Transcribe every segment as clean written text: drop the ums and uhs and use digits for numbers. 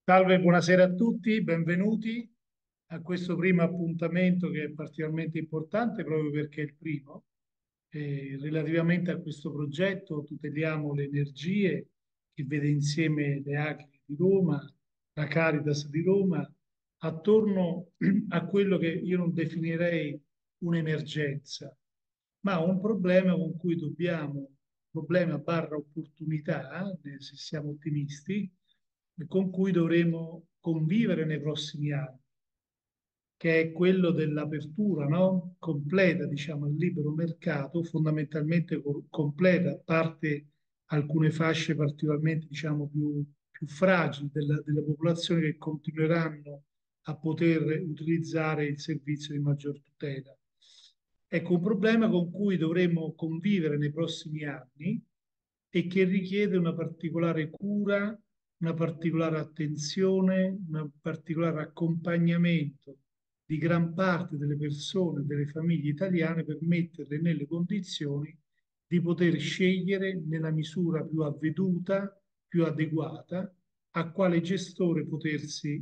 Salve, buonasera a tutti, benvenuti a questo primo appuntamento che è particolarmente importante proprio perché è il primo. Relativamente a questo progetto tuteliamo le energie che vede insieme le Acri di Roma, la Caritas di Roma, attorno a quello che io non definirei un'emergenza, ma un problema con cui dobbiamo, problema barra opportunità, se siamo ottimisti, con cui dovremo convivere nei prossimi anni, che è quello dell'apertura, no? Completa, diciamo, al libero mercato, fondamentalmente completa, a parte alcune fasce particolarmente, diciamo, più fragili della popolazione che continueranno a poter utilizzare il servizio di maggior tutela. Ecco, un problema con cui dovremo convivere nei prossimi anni e che richiede una particolare cura, una particolare attenzione, un particolare accompagnamento di gran parte delle persone, delle famiglie italiane per metterle nelle condizioni di poter scegliere nella misura più avveduta, più adeguata, a quale gestore potersi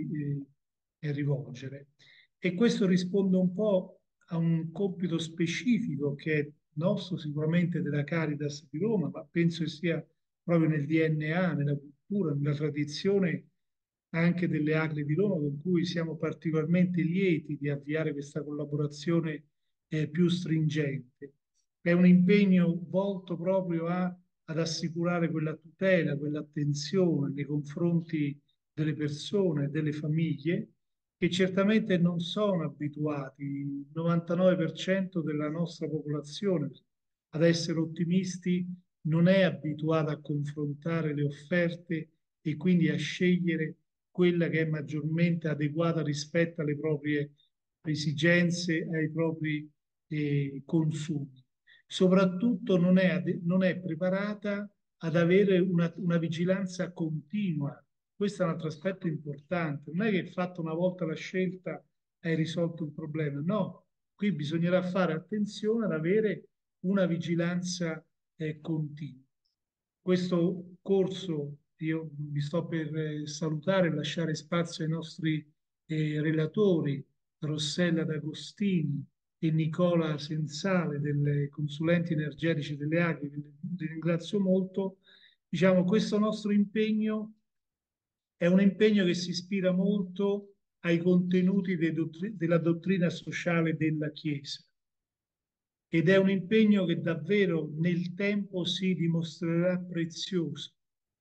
rivolgere. E questo risponde un po' a un compito specifico che è nostro, sicuramente della Caritas di Roma, ma penso che sia proprio nel DNA, nella cultura, nella tradizione anche delle Acri di Roma, con cui siamo particolarmente lieti di avviare questa collaborazione più stringente. È un impegno volto proprio ad assicurare quella tutela, quell'attenzione nei confronti delle persone, delle famiglie, che certamente non sono abituati, il 99% della nostra popolazione, ad essere ottimisti, non è abituata a confrontare le offerte e quindi a scegliere quella che è maggiormente adeguata rispetto alle proprie esigenze, ai propri consumi. Soprattutto non è preparata ad avere una vigilanza continua. Questo è un altro aspetto importante. Non è che fatta una volta la scelta hai risolto il problema, no. Qui bisognerà fare attenzione ad avere una vigilanza continua. Questo corso io vi sto per salutare e lasciare spazio ai nostri relatori, Rossella D'Agostini e Nicola Sensale, delle consulenti energetici delle Agri, li ringrazio molto. Diciamo, questo nostro impegno è un impegno che si ispira molto ai contenuti della dottrina sociale della Chiesa ed è un impegno che davvero nel tempo si dimostrerà prezioso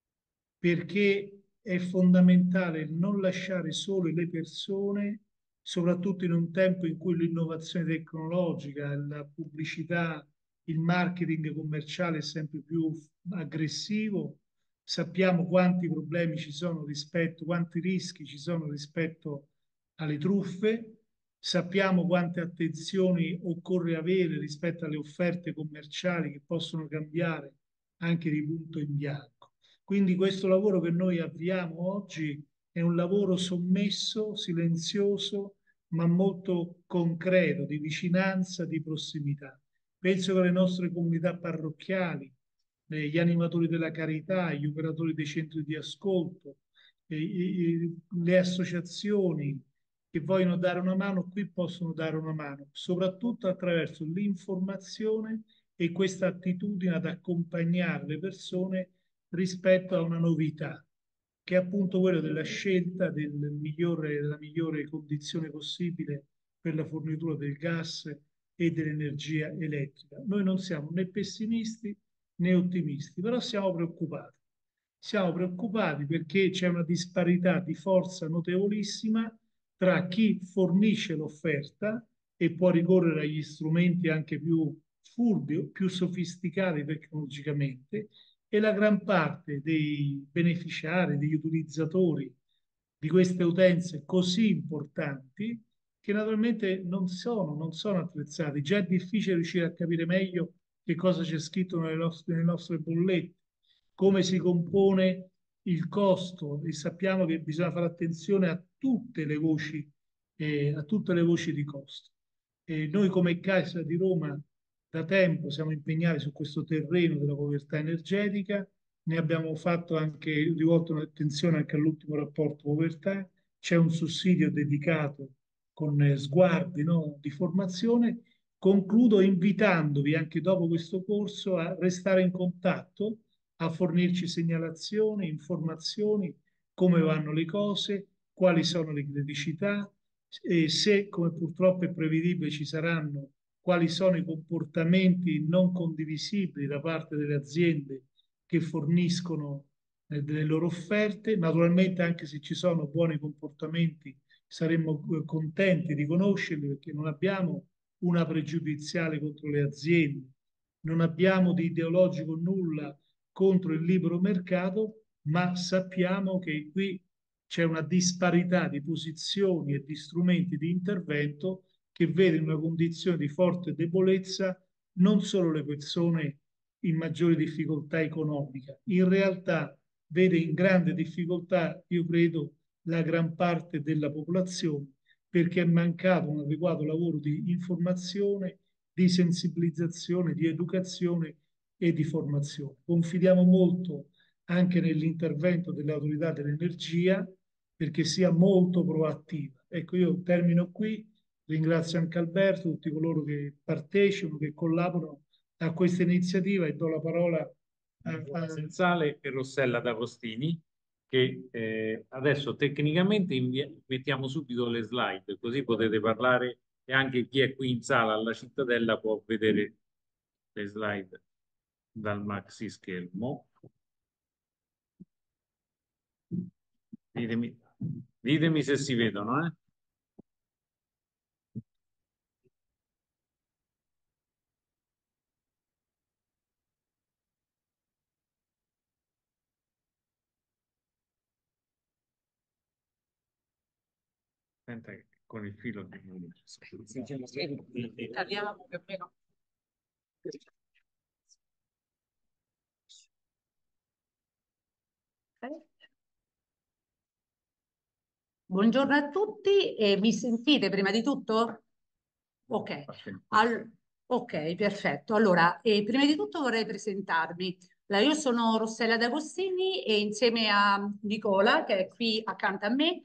perché è fondamentale non lasciare sole le persone, soprattutto in un tempo in cui l'innovazione tecnologica, la pubblicità, il marketing commerciale è sempre più aggressivo. Sappiamo quanti problemi ci sono rispetto, quanti rischi ci sono rispetto alle truffe, sappiamo quante attenzioni occorre avere rispetto alle offerte commerciali che possono cambiare anche di punto in bianco. Quindi questo lavoro che noi avviamo oggi è un lavoro sommesso, silenzioso, ma molto concreto, di vicinanza, di prossimità. Penso che le nostre comunità parrocchiali, gli animatori della carità, gli operatori dei centri di ascolto, le associazioni che vogliono dare una mano, qui possono dare una mano, soprattutto attraverso l'informazione e questa attitudine ad accompagnare le persone rispetto a una novità, che è appunto quella della scelta della migliore condizione possibile per la fornitura del gas e dell'energia elettrica. Noi non siamo né pessimisti né ottimisti, però siamo preoccupati. Siamo preoccupati perché c'è una disparità di forza notevolissima tra chi fornisce l'offerta e può ricorrere agli strumenti anche più furbi, più sofisticati tecnologicamente, e la gran parte dei beneficiari, degli utilizzatori di queste utenze così importanti che naturalmente non sono attrezzati. Già è difficile riuscire a capire meglio che cosa c'è scritto nelle nostre bollette, come si compone il costo e sappiamo che bisogna fare attenzione a tutte le voci di costo. E noi come Caixa di Roma da tempo siamo impegnati su questo terreno della povertà energetica ne abbiamo fatto anche, rivolto un'attenzione anche all'ultimo rapporto povertà, c'è un sussidio dedicato con sguardi, no, di formazione. Concludo invitandovi anche dopo questo corso a restare in contatto, a fornirci segnalazioni, informazioni, come vanno le cose, quali sono le criticità e se, come purtroppo è prevedibile, ci saranno, quali sono i comportamenti non condivisibili da parte delle aziende che forniscono delle loro offerte. Naturalmente, anche se ci sono buoni comportamenti, saremmo contenti di conoscerli perché non abbiamo una pregiudiziale contro le aziende, non abbiamo di ideologico nulla contro il libero mercato, ma sappiamo che qui c'è una disparità di posizioni e di strumenti di intervento che vede in una condizione di forte debolezza non solo le persone in maggiore difficoltà economica, in realtà vede in grande difficoltà, io credo, la gran parte della popolazione perché è mancato un adeguato lavoro di informazione, di sensibilizzazione, di educazione e di formazione. Confidiamo molto anche nell'intervento dell'autorità dell'energia perché sia molto proattiva. Ecco, io termino qui, ringrazio anche Alberto, tutti coloro che partecipano, che collaborano a questa iniziativa e do la parola Senzale e Rossella D'Agostini, che adesso tecnicamente mettiamo subito le slide, così potete parlare e anche chi è qui in sala alla Cittadella può vedere le slide dal maxi schermo. Ditemi, ditemi se si vedono, eh? Aspetta che con il filo di... Parliamo più o meno. Buongiorno a tutti, mi sentite prima di tutto? Ok, ok, perfetto. Allora, prima di tutto vorrei presentarmi. Io sono Rossella D'Agostini e insieme a Nicola, che è qui accanto a me,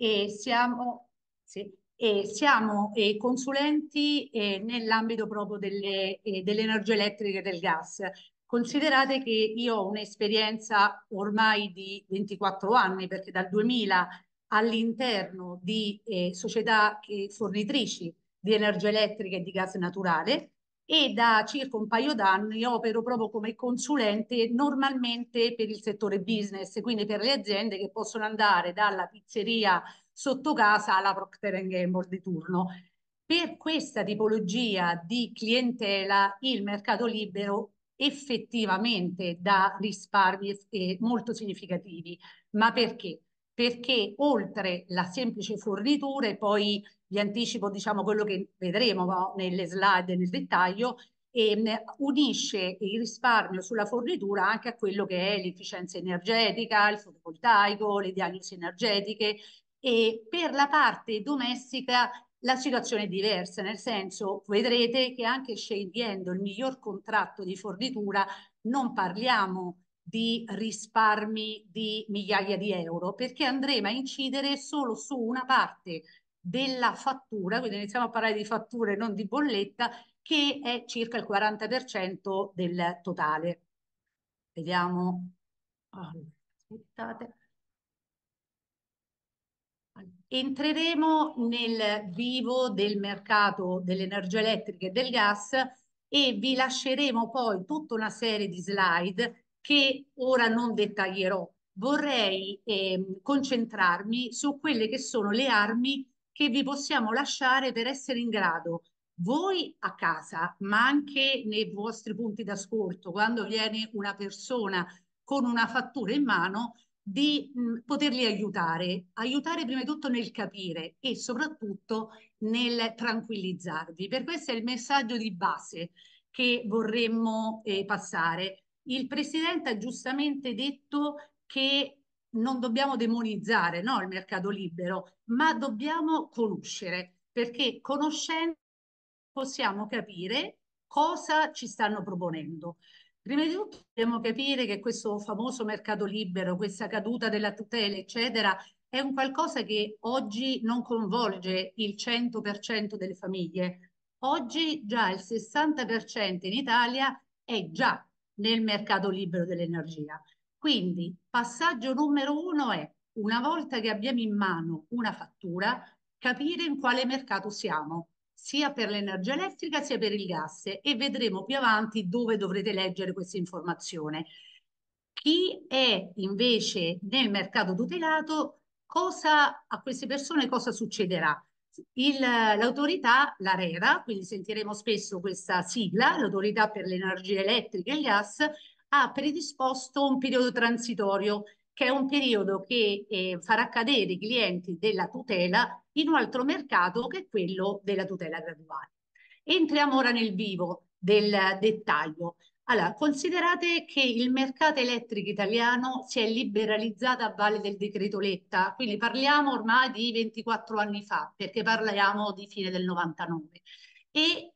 sì, siamo consulenti nell'ambito proprio delle energie elettriche e del gas. Considerate che io ho un'esperienza ormai di 24 anni, perché dal 2000 all'interno di società fornitrici di energia elettrica e di gas naturale e da circa un paio d'anni opero proprio come consulente normalmente per il settore business, quindi per le aziende che possono andare dalla pizzeria sotto casa alla Procter Gamble di turno. Per questa tipologia di clientela il mercato libero effettivamente dà risparmi molto significativi. Ma perché? Perché oltre la semplice fornitura, e poi vi anticipo diciamo quello che vedremo, no, nelle slide nel dettaglio, unisce il risparmio sulla fornitura anche a quello che è l'efficienza energetica, il fotovoltaico, le diagnosi energetiche, e per la parte domestica la situazione è diversa, nel senso vedrete che anche scegliendo il miglior contratto di fornitura non parliamo di risparmi di migliaia di euro, perché andremo a incidere solo su una parte della fattura, quindi iniziamo a parlare di fatture, non di bolletta, che è circa il 40% del totale. Vediamo. Aspettate. Entreremo nel vivo del mercato dell'energia elettrica e del gas e vi lasceremo poi tutta una serie di slide che ora non dettaglierò. Vorrei concentrarmi su quelle che sono le armi che vi possiamo lasciare per essere in grado, voi a casa, ma anche nei vostri punti d'ascolto, quando viene una persona con una fattura in mano, di poterli aiutare prima di tutto nel capire e soprattutto nel tranquillizzarvi. Per questo è il messaggio di base che vorremmo passare. Il Presidente ha giustamente detto che non dobbiamo demonizzare, no, il mercato libero, ma dobbiamo conoscere, perché conoscendo possiamo capire cosa ci stanno proponendo. Prima di tutto dobbiamo capire che questo famoso mercato libero, questa caduta della tutela, eccetera, è un qualcosa che oggi non coinvolge il 100% delle famiglie. Oggi già il 60% in Italia è già nel mercato libero dell'energia. Quindi passaggio numero uno è, una volta che abbiamo in mano una fattura, capire in quale mercato siamo, sia per l'energia elettrica sia per il gas, e vedremo più avanti dove dovrete leggere questa informazione. Chi è invece nel mercato tutelato, a queste persone cosa succederà? L'autorità, l'ARERA, quindi sentiremo spesso questa sigla, l'autorità per l'energia elettrica e il gas, ha predisposto un periodo transitorio, che è un periodo che farà cadere i clienti della tutela in un altro mercato, che è quello della tutela graduale. Entriamo ora nel vivo del dettaglio. Allora, considerate che il mercato elettrico italiano si è liberalizzato a valle del decreto Letta, quindi parliamo ormai di 24 anni fa, perché parliamo di fine del 99, e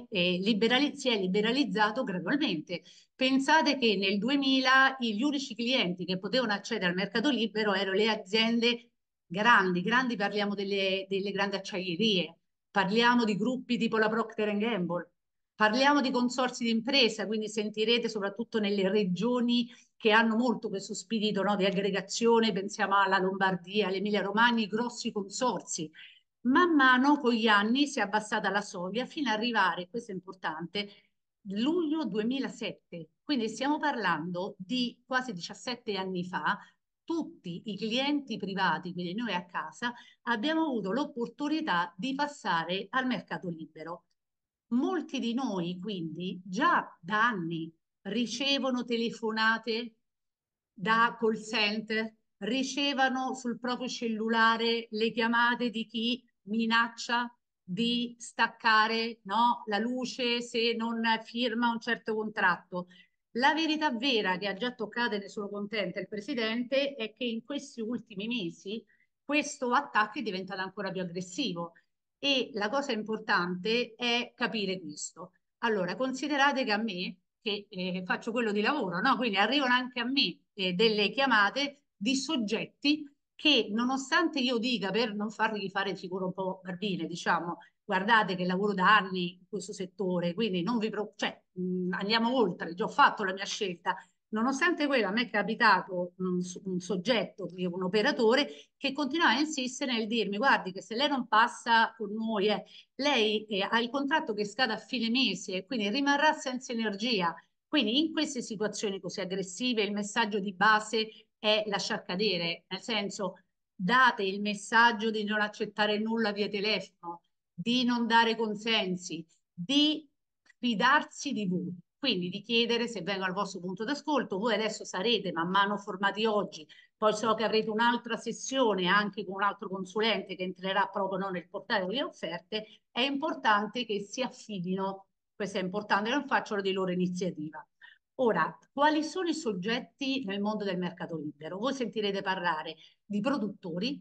si è liberalizzato gradualmente. Pensate che nel 2000 gli unici clienti che potevano accedere al mercato libero erano le aziende grandi, grandi parliamo delle grandi acciaierie, parliamo di gruppi tipo la Procter Gamble. Parliamo di consorzi di impresa, quindi sentirete soprattutto nelle regioni che hanno molto questo spirito, no, di aggregazione, pensiamo alla Lombardia, all'Emilia Romagna, i grossi consorzi. Man mano con gli anni si è abbassata la soglia fino ad arrivare, questo è importante, luglio 2007. Quindi stiamo parlando di quasi 17 anni fa. Tutti i clienti privati, quindi noi a casa, abbiamo avuto l'opportunità di passare al mercato libero. Molti di noi, quindi, già da anni ricevono telefonate da call center, ricevono sul proprio cellulare le chiamate di chi minaccia di staccare, no, la luce se non firma un certo contratto. La verità vera, che ha già toccato, e ne sono contenta, il Presidente, è che in questi ultimi mesi questo attacco è diventato ancora più aggressivo. E la cosa importante è capire questo. Allora, considerate che a me, che faccio quello di lavoro, no? Quindi arrivano anche a me delle chiamate di soggetti che, nonostante io dica, per non fargli fare figura un po' barbine, diciamo, guardate che lavoro da anni in questo settore, quindi non vi preoccupate, cioè, andiamo oltre, già ho fatto la mia scelta. Nonostante quello, a me è capitato un soggetto, un operatore, che continuava a insistere nel dirmi: guardi che se lei non passa con noi, lei ha il contratto che scade a fine mese, quindi rimarrà senza energia. Quindi in queste situazioni così aggressive il messaggio di base è lasciar cadere, nel senso, date il messaggio di non accettare nulla via telefono, di non dare consensi, di fidarsi di voi. Quindi di chiedere se vengo al vostro punto d'ascolto. Voi adesso sarete man mano formati oggi, poi so che avrete un'altra sessione anche con un altro consulente che entrerà proprio, no, nel portale delle offerte. È importante che si affidino, questo è importante, che non facciano di loro iniziativa. Ora, quali sono i soggetti nel mondo del mercato libero? Voi sentirete parlare di produttori,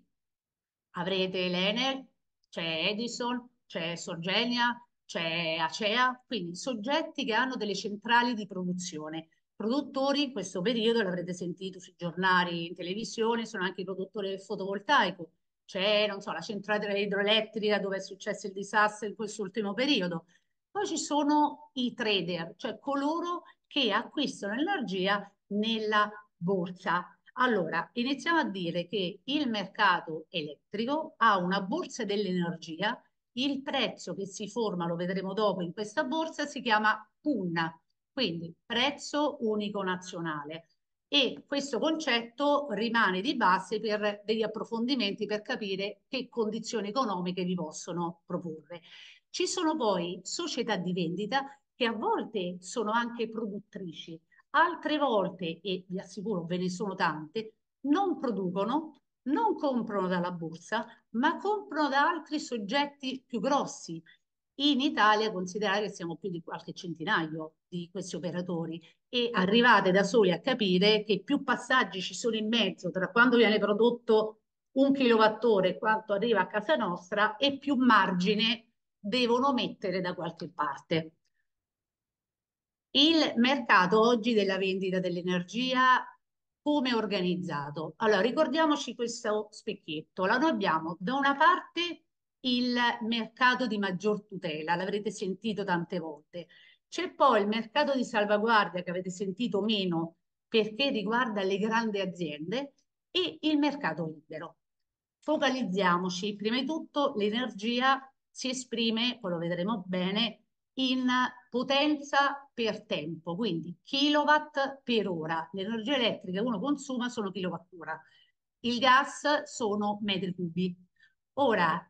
avrete l'Enel, c'è Edison, c'è Sorgenia, c'è Acea, quindi soggetti che hanno delle centrali di produzione. Produttori in questo periodo, l'avrete sentito sui giornali, in televisione, sono anche i produttori del fotovoltaico. C'è, non so, la centrale idroelettrica dove è successo il disastro in quest'ultimo periodo. Poi ci sono i trader, cioè coloro che acquistano energia nella borsa. Allora, iniziamo a dire che il mercato elettrico ha una borsa dell'energia, il prezzo che si forma, lo vedremo dopo, in questa borsa si chiama PUN, quindi prezzo unico nazionale. E questo concetto rimane di base per degli approfondimenti per capire che condizioni economiche vi possono proporre. Ci sono poi società di vendita che a volte sono anche produttrici, altre volte, e vi assicuro ve ne sono tante, non producono, non comprano dalla borsa, ma comprano da altri soggetti più grossi. In Italia considerate che siamo più di qualche centinaio di questi operatori, e arrivate da soli a capire che più passaggi ci sono in mezzo tra quando viene prodotto 1 kilowattora e quanto arriva a casa nostra, e più margine devono mettere da qualche parte. Il mercato oggi della vendita dell'energia come è organizzato? Allora, ricordiamoci questo specchietto. Allora, noi abbiamo da una parte il mercato di maggior tutela, l'avrete sentito tante volte. C'è poi il mercato di salvaguardia che avete sentito meno perché riguarda le grandi aziende e il mercato libero. Focalizziamoci, prima di tutto l'energia si esprime, poi lo vedremo bene, in potenza per tempo, quindi kilowatt per ora. L'energia elettrica che uno consuma sono kilowattora, il gas sono metri cubi. Ora,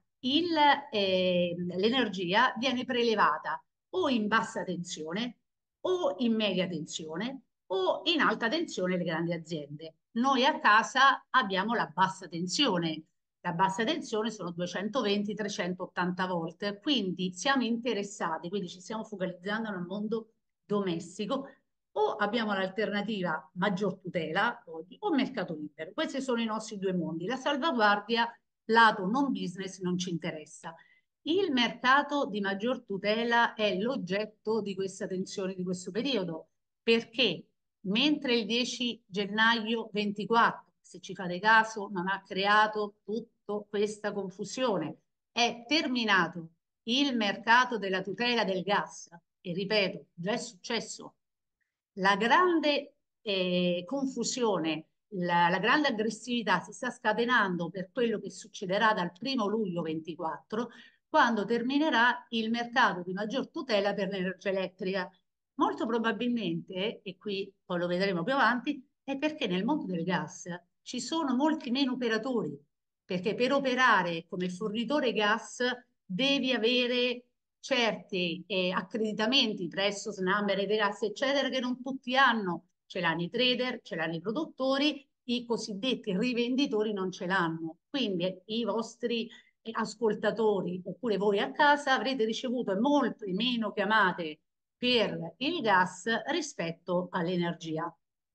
l'energia viene prelevata o in bassa tensione o in media tensione o in alta tensione le grandi aziende. Noi a casa abbiamo la bassa tensione. La bassa tensione sono 220-380 volt, quindi siamo interessati, quindi ci stiamo focalizzando nel mondo domestico o abbiamo l'alternativa maggior tutela o mercato libero. Questi sono i nostri due mondi. La salvaguardia, lato non business, non ci interessa. Il mercato di maggior tutela è l'oggetto di questa tensione di questo periodo, perché mentre il 10 gennaio 24, se ci fate caso, non ha creato tutta questa confusione, è terminato il mercato della tutela del gas, e ripeto, già è successo, la grande confusione, la grande aggressività si sta scatenando per quello che succederà dal 1° luglio 24, quando terminerà il mercato di maggior tutela per l'energia elettrica. Molto probabilmente, e qui poi lo vedremo più avanti, è perché nel mondo del gas ci sono molti meno operatori, perché per operare come fornitore gas devi avere certi accreditamenti presso SNAM, Rete Gas, eccetera, che non tutti hanno. Ce l'hanno i trader, ce l'hanno i produttori, i cosiddetti rivenditori non ce l'hanno. Quindi i vostri ascoltatori, oppure voi a casa, avrete ricevuto molte meno chiamate per il gas rispetto all'energia.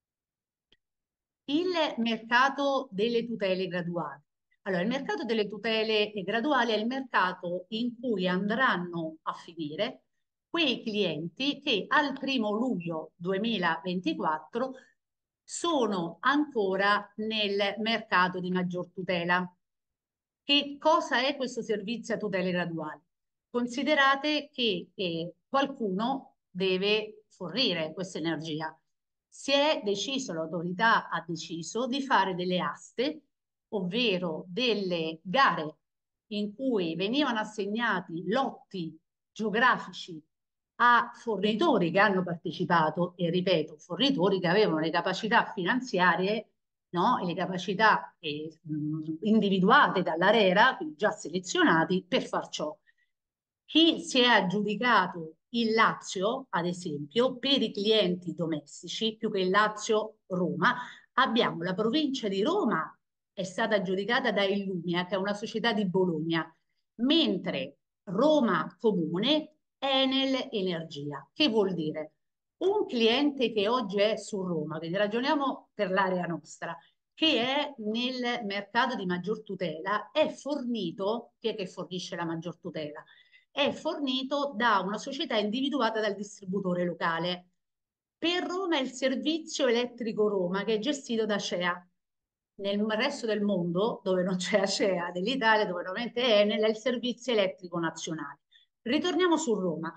Il mercato delle tutele graduali. Allora, il mercato delle tutele graduali è il mercato in cui andranno a finire quei clienti che al 1° luglio 2024 sono ancora nel mercato di maggior tutela. Che cosa è questo servizio a tutele graduali? Considerate che qualcuno deve fornire questa energia. Si è deciso, l'autorità ha deciso di fare delle aste, ovvero delle gare in cui venivano assegnati lotti geografici a fornitori che hanno partecipato, e ripeto, fornitori che avevano le capacità finanziarie, no, e le capacità individuate dall'ARERA, quindi già selezionati, per far ciò. Chi si è aggiudicato il Lazio, ad esempio, per i clienti domestici, più che il Lazio-Roma, abbiamo la provincia di Roma, è stata aggiudicata da Illumia, che è una società di Bologna, mentre Roma Comune, Enel Energia. Che vuol dire? Un cliente che oggi è su Roma, quindi ragioniamo per l'area nostra, che è nel mercato di maggior tutela, è fornito, chi è che fornisce la maggior tutela? È fornito da una società individuata dal distributore locale. Per Roma è il servizio elettrico Roma, che è gestito da ACEA. Nel resto del mondo, dove non c'è ACEA, dell'Italia, dove normalmente è Enel, è il servizio elettrico nazionale. Ritorniamo su Roma.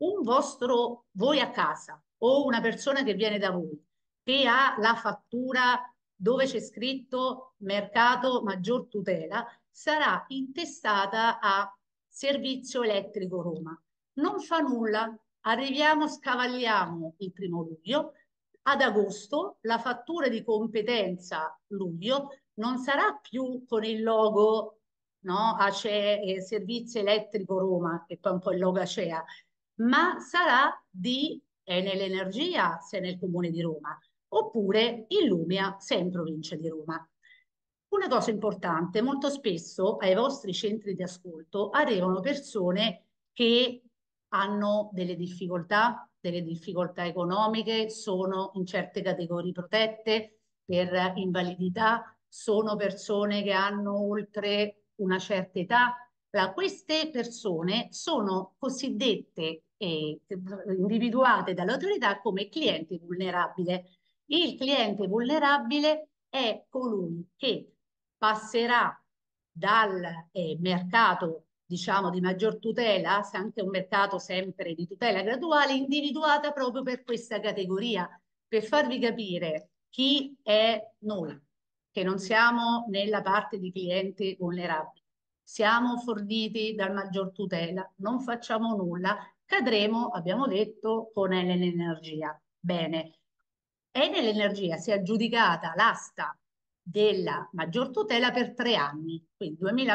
Voi a casa o una persona che viene da voi, che ha la fattura dove c'è scritto mercato maggior tutela, sarà intestata a Servizio Elettrico Roma. Non fa nulla, arriviamo, scavalliamo il 1° luglio, ad agosto la fattura di competenza luglio non sarà più con il logo, no, ACE, Servizio Elettrico Roma, che poi è un po' il logo ACEA, ma sarà di Enel Energia, se è nel comune di Roma, oppure Illumia, se è in provincia di Roma. Una cosa importante, molto spesso ai vostri centri di ascolto arrivano persone che hanno delle difficoltà economiche, sono in certe categorie protette per invalidità, sono persone che hanno oltre una certa età, Queste persone sono cosiddette individuate dall'autorità come cliente vulnerabile. Il cliente vulnerabile è colui che passerà dal mercato, diciamo, di maggior tutela, se anche un mercato sempre di tutela graduale, individuata proprio per questa categoria, per farvi capire chi è noi, che non siamo nella parte di cliente vulnerabile. Siamo forniti dal maggior tutela, non facciamo nulla, cadremo, abbiamo detto, con Enel Energia. Bene, Enel Energia si è aggiudicata l'asta della maggior tutela per 3 anni, quindi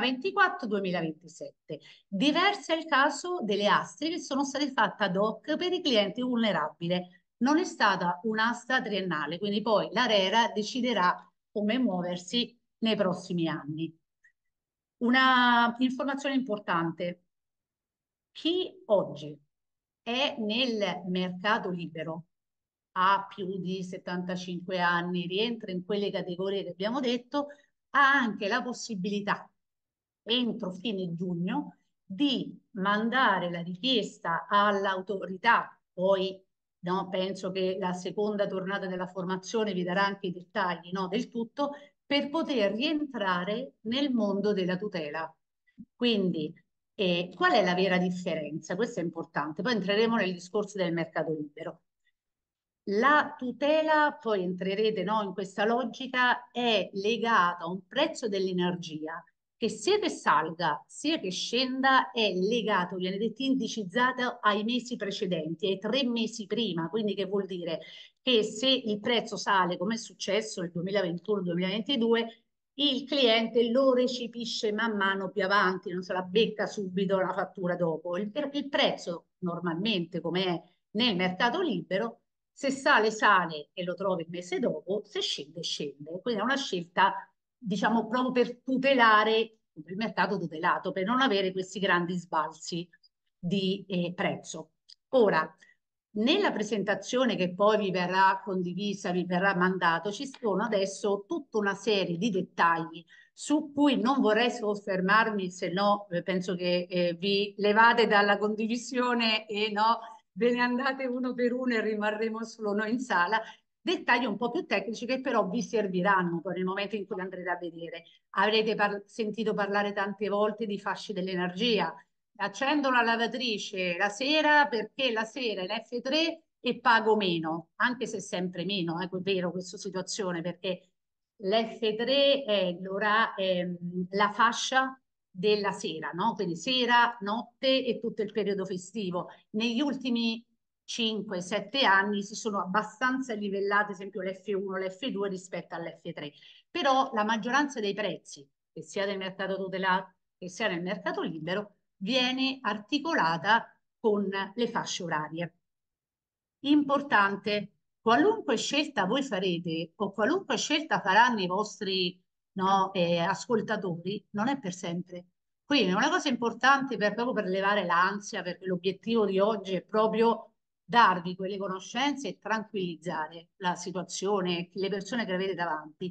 2024-2027. Diverso è il caso delle aste che sono state fatte ad hoc per i clienti vulnerabili. Non è stata un'asta triennale, quindi poi l'ARERA deciderà come muoversi nei prossimi anni. Una informazione importante: chi oggi è nel mercato libero, ha più di 75 anni, rientra in quelle categorie che abbiamo detto, ha anche la possibilità, entro fine giugno, di mandare la richiesta all'autorità. Poi no, penso che la seconda tornata della formazione vi darà anche i dettagli, no, del tutto, per poter rientrare nel mondo della tutela. Quindi, qual è la vera differenza? Questo è importante. Poi entreremo nel discorso del mercato libero. La tutela, poi entrerete, no, in questa logica, è legata a un prezzo dell'energia che sia che salga sia che scenda è legato, viene detto indicizzato ai mesi precedenti, ai 3 mesi prima. Quindi che vuol dire? Che se il prezzo sale, come è successo nel 2021-2022, il cliente lo recepisce man mano più avanti, non se la becca subito la fattura dopo. Il prezzo normalmente, come è nel mercato libero, se sale sale e lo trovi il mese dopo, se scende scende. Quindi è una scelta, diciamo, proprio per tutelare il mercato tutelato, per non avere questi grandi sbalzi di prezzo. Ora, nella presentazione che poi vi verrà condivisa, vi verrà mandato, ci sono adesso tutta una serie di dettagli su cui non vorrei soffermarmi, se no penso che vi levate dalla condivisione e no, ve ne andate uno per uno e rimarremo solo noi in sala. Dettagli un po' più tecnici che però vi serviranno poi nel momento in cui andrete a vedere. Avrete sentito parlare tante volte di fasce dell'energia. Accendo la lavatrice la sera perché la sera è l'F3 e pago meno, anche se sempre meno, è vero questa situazione, perché l'F3 è la fascia della sera, no? Quindi sera, notte e tutto il periodo festivo. Negli ultimi 5-7 anni si sono abbastanza livellate, ad esempio l'F1, l'F2 rispetto all'F3, però la maggioranza dei prezzi, che sia nel mercato tutelato che sia nel mercato libero, viene articolata con le fasce orarie. Importante, qualunque scelta voi farete o qualunque scelta faranno i vostri no, ascoltatori, non è per sempre. Quindi una cosa importante proprio per levare l'ansia, perché l'obiettivo di oggi è proprio darvi quelle conoscenze e tranquillizzare la situazione, le persone che avete davanti.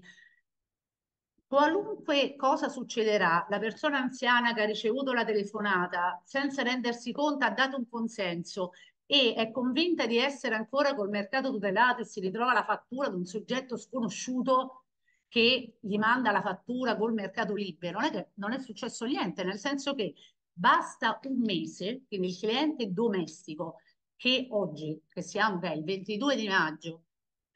Qualunque cosa succederà, la persona anziana che ha ricevuto la telefonata senza rendersi conto ha dato un consenso e è convinta di essere ancora col mercato tutelato e si ritrova la fattura di un soggetto sconosciuto che gli manda la fattura col mercato libero. Non è che non è successo niente, nel senso che basta un mese, quindi il cliente domestico che oggi, che siamo il 22 di maggio,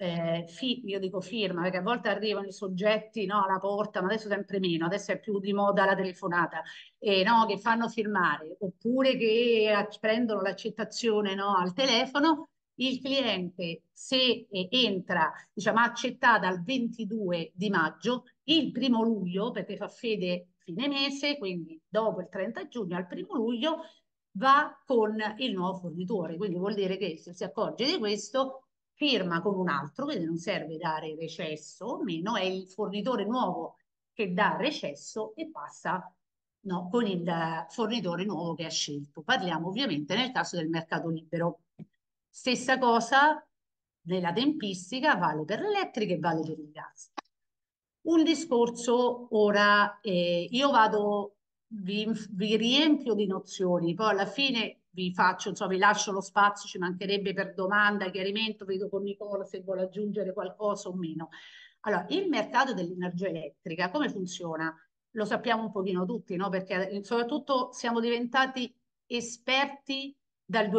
io dico firma perché a volte arrivano i soggetti no, alla porta, ma adesso sempre meno, adesso è più di moda la telefonata, no, che fanno firmare oppure che prendono l'accettazione no, al telefono. Il cliente, se entra, diciamo, accettata al 22 di maggio, il 1° luglio, perché fa fede fine mese, quindi dopo il 30 giugno al 1° luglio, va con il nuovo fornitore. Quindi vuol dire che se si accorge di questo, firma con un altro, quindi non serve dare recesso o meno, è il fornitore nuovo che dà recesso e passa no, con il fornitore nuovo che ha scelto. Parliamo ovviamente nel caso del mercato libero. Stessa cosa nella tempistica vale per l'elettrica e vale per il gas. Un discorso ora, io vado vi riempio di nozioni, poi alla fine vi faccio, insomma, vi lascio lo spazio, ci mancherebbe per domanda, chiarimento, vedo con Nicola se vuole aggiungere qualcosa o meno. Allora, il mercato dell'energia elettrica, come funziona? Lo sappiamo un pochino tutti, no? Perché soprattutto siamo diventati esperti dal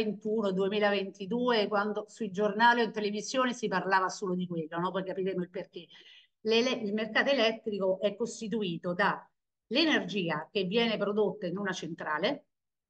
2021-2022, quando sui giornali o in televisione si parlava solo di quello, no? Poi capiremo il perché. Il mercato elettrico è costituito da l'energia che viene prodotta in una centrale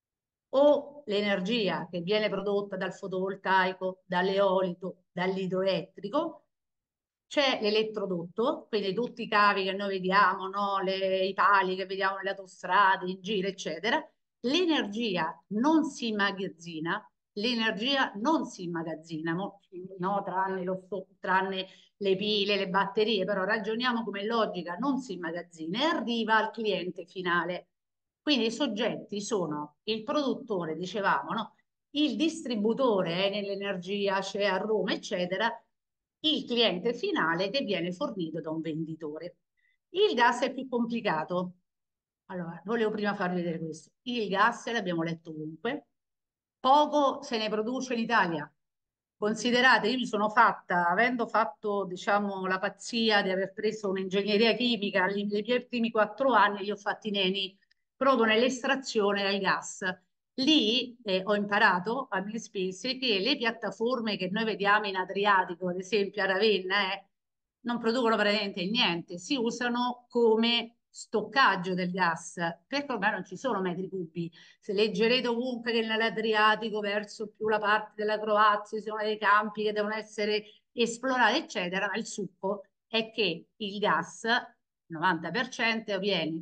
o l'energia che viene prodotta dal fotovoltaico, dall'eolico, dall'idroelettrico. C'è l'elettrodotto, quindi tutti i cavi che noi vediamo, no? I pali che vediamo nelle autostrade, in giro, eccetera. L'energia non si immagazzina, l'energia non si immagazzina, no? Tranne le pile, le batterie, però ragioniamo come logica, non si immagazzina e arriva al cliente finale. Quindi i soggetti sono il produttore, dicevamo, no? Il distributore nell'energia, c'è a Roma, eccetera, il cliente finale che viene fornito da un venditore. Il gas è più complicato. Allora, volevo prima farvi vedere questo. Il gas, l'abbiamo letto ovunque, poco se ne produce in Italia. Considerate, io mi sono fatta, avendo fatto, diciamo, la pazzia di aver preso un'ingegneria chimica, nei miei primi 4 anni li ho fatti neni proprio nell'estrazione del gas. Lì ho imparato a mie spese che le piattaforme che noi vediamo in Adriatico, ad esempio a Ravenna, non producono praticamente niente, si usano come stoccaggio del gas, perché ormai non ci sono metri cubi. Se leggerete ovunque che nell'Adriatico, verso più la parte della Croazia, ci sono dei campi che devono essere esplorati, eccetera, ma il succo è che il gas, il 90%, viene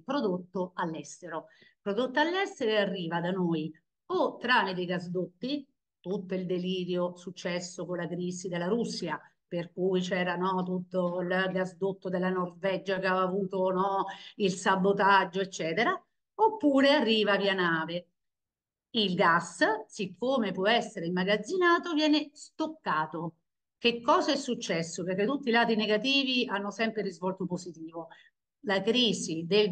prodotto all'estero e arriva da noi o tramite i gasdotti, tutto il delirio successo con la crisi della Russia, per cui c'era no, tutto il gasdotto della Norvegia che aveva avuto no, il sabotaggio, eccetera, oppure arriva via nave. Il gas, siccome può essere immagazzinato, viene stoccato. Che cosa è successo? Perché tutti i lati negativi hanno sempre risvolto positivo. La crisi del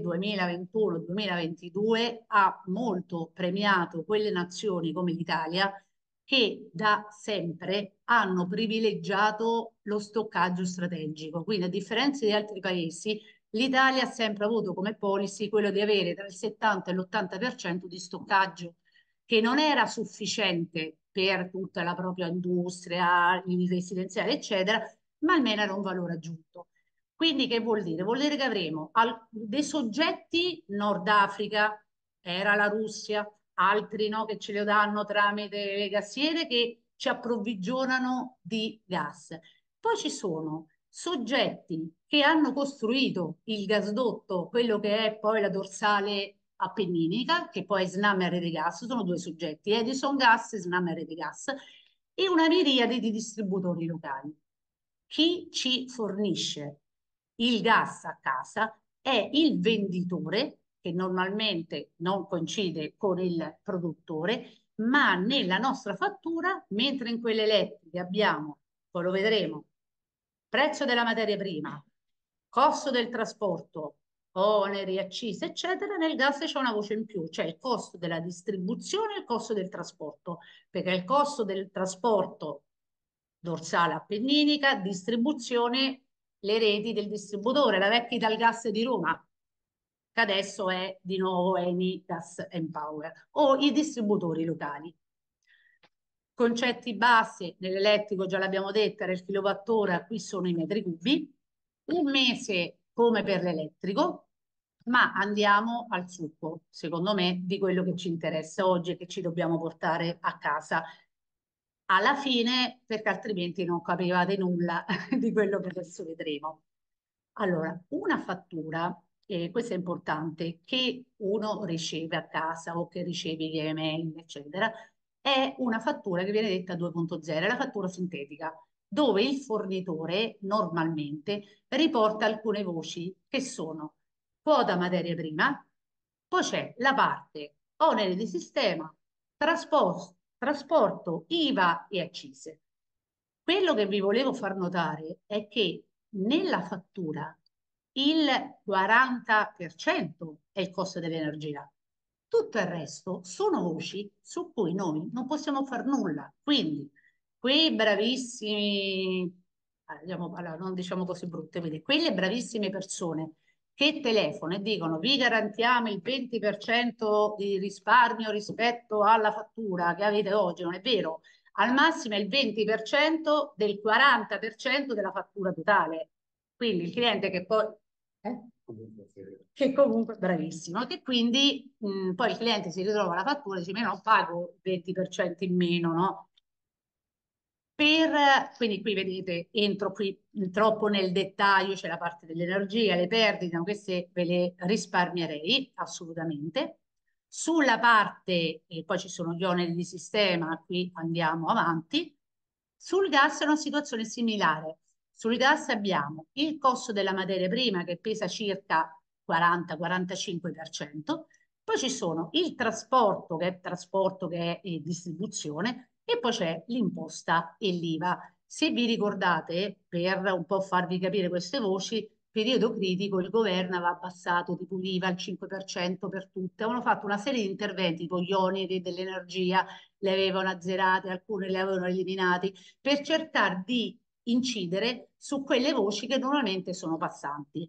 2021-2022 ha molto premiato quelle nazioni come l'Italia che da sempre hanno privilegiato lo stoccaggio strategico. Quindi, a differenza di altri paesi, l'Italia ha sempre avuto come policy quello di avere tra il 70 e l'80% di stoccaggio, che non era sufficiente per tutta la propria industria, i residenziali, eccetera, ma almeno era un valore aggiunto. Quindi che vuol dire? Vuol dire che avremo dei soggetti Nord Africa, era la Russia, altri no, che ce lo danno tramite le gassiere che ci approvvigionano di gas. Poi ci sono soggetti che hanno costruito il gasdotto, quello che è poi la dorsale appenninica, che poi è Snam e Rete Gas, sono due soggetti, Edison Gas e Snam e Rete Gas, e una miriade di distributori locali. Chi ci fornisce il gas a casa è il venditore, che normalmente non coincide con il produttore, ma nella nostra fattura, mentre in quelle elettriche abbiamo, poi lo vedremo, prezzo della materia prima, costo del trasporto, oneri, accise, eccetera, nel gas c'è una voce in più, cioè il costo della distribuzione e il costo del trasporto, perché il costo del trasporto dorsale appenninica, distribuzione, le reti del distributore, la vecchia Italgas di Roma, che adesso è di nuovo Eni Gas and Power, o i distributori locali. Concetti base nell'elettrico, già l'abbiamo detto, era il kilowattora, qui sono i metri cubi, un mese come per l'elettrico, ma andiamo al succo, secondo me, di quello che ci interessa oggi e che ci dobbiamo portare a casa alla fine, perché altrimenti non capivate nulla di quello che adesso vedremo. Allora, una fattura, questo è importante, che uno riceve a casa o che riceve via email, eccetera, è una fattura che viene detta 2.0, è la fattura sintetica, dove il fornitore normalmente riporta alcune voci che sono quota materia prima, poi c'è la parte oneri di sistema, trasporto, IVA e accise. Quello che vi volevo far notare è che nella fattura il 40% è il costo dell'energia. Tutto il resto sono voci su cui noi non possiamo fare nulla. Quindi, quei bravissimi, allora, non diciamo cose brutte, quindi quelle bravissime persone che telefonano e dicono vi garantiamo il 20% di risparmio rispetto alla fattura che avete oggi, non è vero? Al massimo è il 20% del 40% della fattura totale. Quindi il cliente che poi... che comunque è bravissimo, che quindi poi il cliente si ritrova la fattura e dice, ma no, pago il 20% in meno, no? Quindi qui vedete, entro qui troppo nel dettaglio, c'è la parte dell'energia, le perdite, ma queste ve le risparmierei assolutamente. Sulla parte, e poi ci sono gli oneri di sistema, qui andiamo avanti. Sul gas è una situazione similare. Sul gas abbiamo il costo della materia prima che pesa circa 40-45%, poi ci sono il trasporto che è distribuzione, e poi c'è l'imposta e l'IVA. Se vi ricordate, per un po' farvi capire queste voci, periodo critico il governo aveva abbassato tipo l'IVA al 5% per tutte, avevano fatto una serie di interventi, tipo gli oneri dell'energia le avevano azzerate, alcune le avevano eliminati, per cercare di incidere su quelle voci che normalmente sono passanti.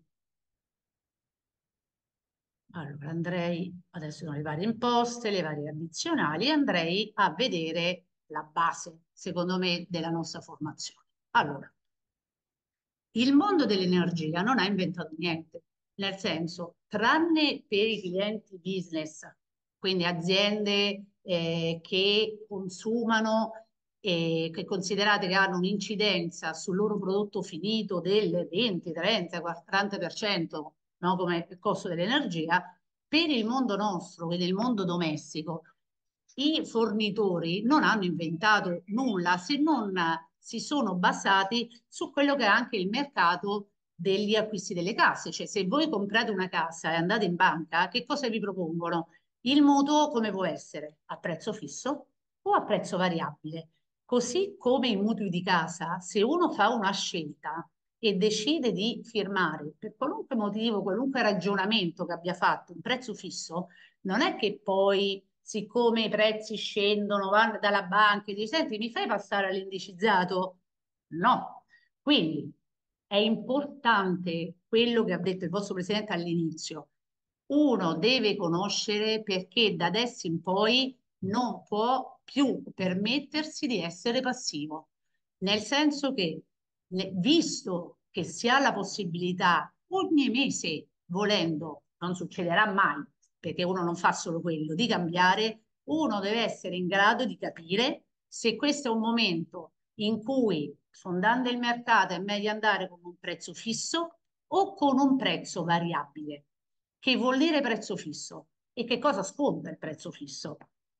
Allora andrei, adesso sono le varie imposte, le varie addizionali, andrei a vedere la base, secondo me, della nostra formazione. Allora, il mondo dell'energia non ha inventato niente, nel senso, tranne per i clienti business, quindi aziende che consumano e che considerate che hanno un'incidenza sul loro prodotto finito del 20, 30, 40%, no, come il costo dell'energia, per il mondo nostro, quindi il mondo domestico, i fornitori non hanno inventato nulla se non si sono basati su quello che è anche il mercato degli acquisti delle case. Cioè, se voi comprate una casa e andate in banca, che cosa vi propongono? Il mutuo come può essere? A prezzo fisso o a prezzo variabile? Così come i mutui di casa, se uno fa una scelta e decide di firmare per qualunque motivo, qualunque ragionamento che abbia fatto un prezzo fisso, non è che poi, siccome i prezzi scendono, vanno dalla banca e dici, senti, mi fai passare all'indicizzato? No. Quindi è importante quello che ha detto il vostro presidente all'inizio. Uno deve conoscere perché da adesso in poi non può più permettersi di essere passivo, nel senso che, visto che si ha la possibilità ogni mese, volendo, non succederà mai, perché uno non fa solo quello, di cambiare, uno deve essere in grado di capire se questo è un momento in cui, sondando il mercato, è meglio andare con un prezzo fisso o con un prezzo variabile. Che vuol dire prezzo fisso? E che cosa sconta il prezzo fisso?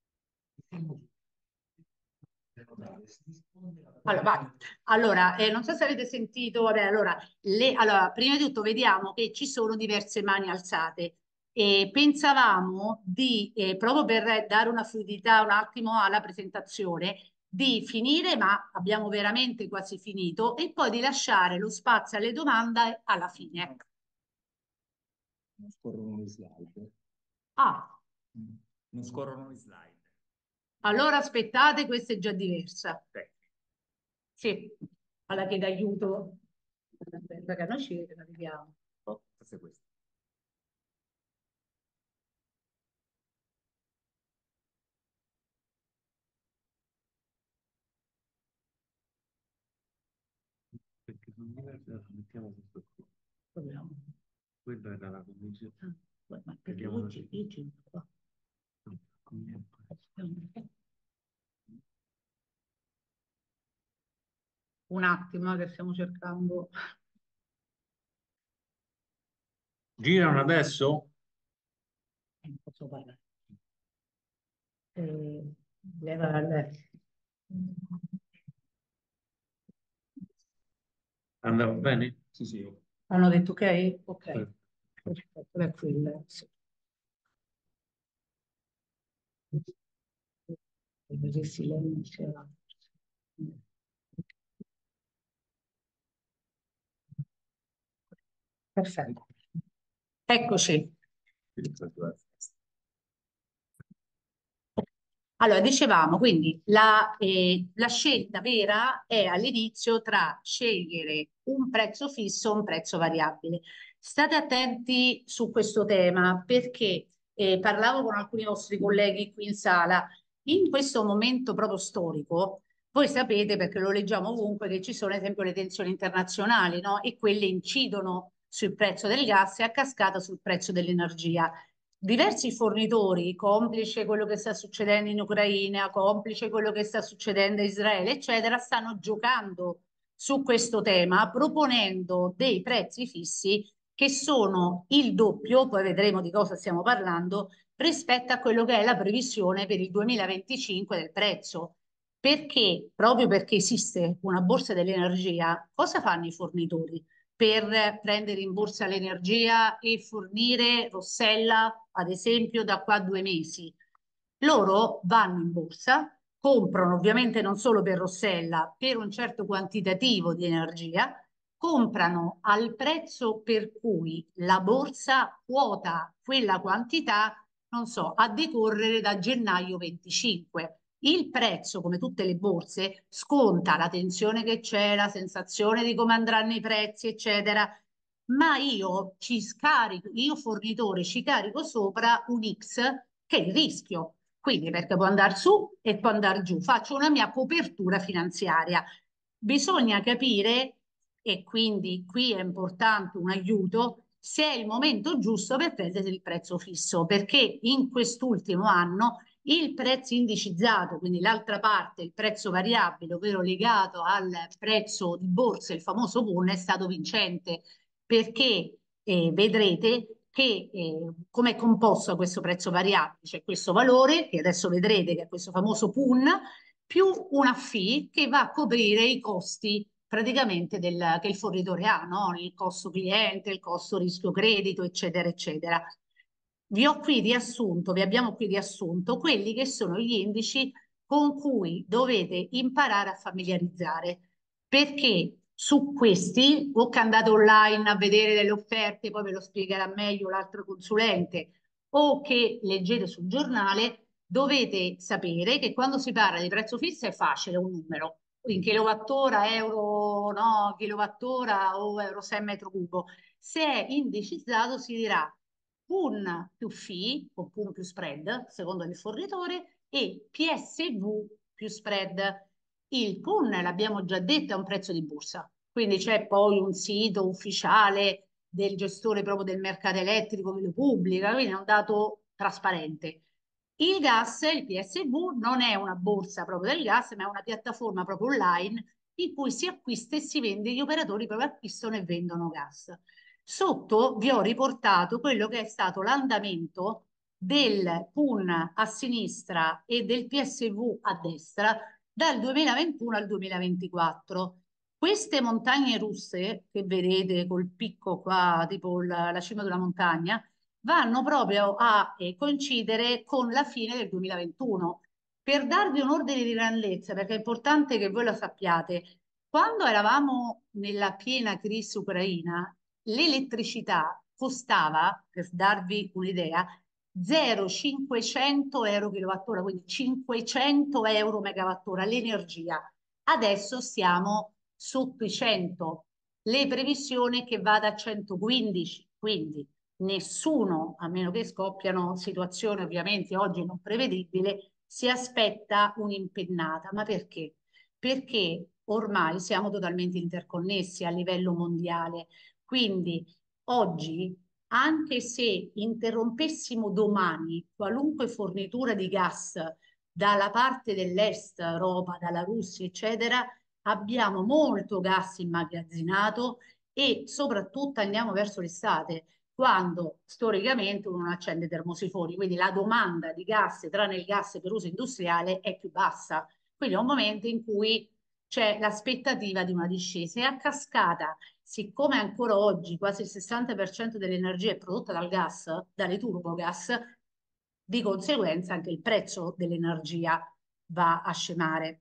Allora, non so se avete sentito, vabbè, allora, prima di tutto vediamo che ci sono diverse mani alzate. E pensavamo di, proprio per dare una fluidità un attimo alla presentazione, di finire, ma abbiamo veramente quasi finito, e poi di lasciare lo spazio alle domande alla fine. Non scorrono le slide. Ah, Non scorrono le slide. allora aspettate, questa è già diversa. Sì, alla che d'aiuto. Aspetta che non ci vede, la vediamo. Oh, forse è questo. Perché sono diverse, allora mettiamo questo qui. Proviamo. Quella era la condizione. Ma perché Vediamo io ci qua. Un attimo che stiamo cercando. Girano adesso? Non posso parlare. Leva le... Andava bene? Sì, sì. Hanno detto ok? Ok. Perfetto, ecco il... sì. Così silenzio. Perfetto. Eccoci. Allora, dicevamo, quindi la scelta vera è all'inizio tra scegliere un prezzo fisso o un prezzo variabile. State attenti su questo tema perché parlavo con alcuni vostri colleghi qui in sala. In questo momento proprio storico, voi sapete, perché lo leggiamo ovunque, che ci sono ad esempio le tensioni internazionali, no? E quelle incidono sul prezzo del gas e a cascata sul prezzo dell'energia. Diversi fornitori, complice quello che sta succedendo in Ucraina, complice quello che sta succedendo in Israele, eccetera, stanno giocando su questo tema, proponendo dei prezzi fissi che sono il doppio, poi vedremo di cosa stiamo parlando, rispetto a quello che è la previsione per il 2025 del prezzo. Perché? Proprio perché esiste una borsa dell'energia, cosa fanno i fornitori? Per prendere in borsa l'energia e fornire Rossella, ad esempio, da qua a 2 mesi. Loro vanno in borsa, comprano ovviamente non solo per Rossella, per un certo quantitativo di energia, comprano al prezzo per cui la borsa quota quella quantità, non so, a decorrere da gennaio 25. Il prezzo, come tutte le borse, sconta la tensione che c'è, la sensazione di come andranno i prezzi, eccetera, ma io ci scarico, io fornitore ci carico sopra un X che è il rischio. Quindi perché può andare su e può andare giù, faccio una mia copertura finanziaria. Bisogna capire, e quindi qui è importante un aiuto, se è il momento giusto per prendere il prezzo fisso, perché in quest'ultimo anno il prezzo indicizzato, quindi l'altra parte, il prezzo variabile, ovvero legato al prezzo di borsa, il famoso PUN, è stato vincente perché vedrete che come è composto questo prezzo variabile, c'è questo valore, che adesso vedrete che è questo famoso PUN, più una fee che va a coprire i costi praticamente che il fornitore ha, no? Il costo cliente, il costo rischio credito, eccetera, eccetera. Vi abbiamo qui riassunto quelli che sono gli indici con cui dovete imparare a familiarizzare, perché su questi, o che andate online a vedere delle offerte, poi ve lo spiegherà meglio l'altro consulente, o che leggete sul giornale, dovete sapere che quando si parla di prezzo fisso è facile, un numero, in kilowattora, euro, no, kilowattora o euro 6 metro cubo. Se è indicizzato si dirà PUN più fee o PUN più spread, secondo il fornitore, e PSV più spread. Il PUN, l'abbiamo già detto, è un prezzo di borsa, quindi c'è poi un sito ufficiale del gestore proprio del mercato elettrico che lo pubblica, quindi è un dato trasparente. Il gas, il PSV, non è una borsa proprio del gas, ma è una piattaforma proprio online in cui si acquista e si vende, gli operatori proprio acquistano e vendono gas. Sotto vi ho riportato quello che è stato l'andamento del PUN a sinistra e del PSV a destra dal 2021 al 2024. Queste montagne russe che vedete col picco qua, tipo la cima di una montagna, vanno proprio a coincidere con la fine del 2021. Per darvi un ordine di grandezza, perché è importante che voi lo sappiate, quando eravamo nella piena crisi ucraina, l'elettricità costava, per darvi un'idea, 0,500 euro kilowattora, quindi 500 euro megawattora l'energia. Adesso siamo sotto i 100. Le previsioni è che vada a 115, quindi nessuno, a meno che scoppiano situazioni ovviamente oggi non prevedibili, si aspetta un'impennata. Ma perché? Perché ormai siamo totalmente interconnessi a livello mondiale. Quindi oggi, anche se interrompessimo domani qualunque fornitura di gas dalla parte dell'est Europa, dalla Russia, eccetera, abbiamo molto gas immagazzinato e soprattutto andiamo verso l'estate, quando storicamente uno non accende termosifoni, quindi la domanda di gas, tranne il gas per uso industriale, è più bassa. Quindi è un momento in cui c'è l'aspettativa di una discesa e a cascata, siccome ancora oggi quasi il 60% dell'energia è prodotta dal gas, dalle turbogas, di conseguenza anche il prezzo dell'energia va a scemare.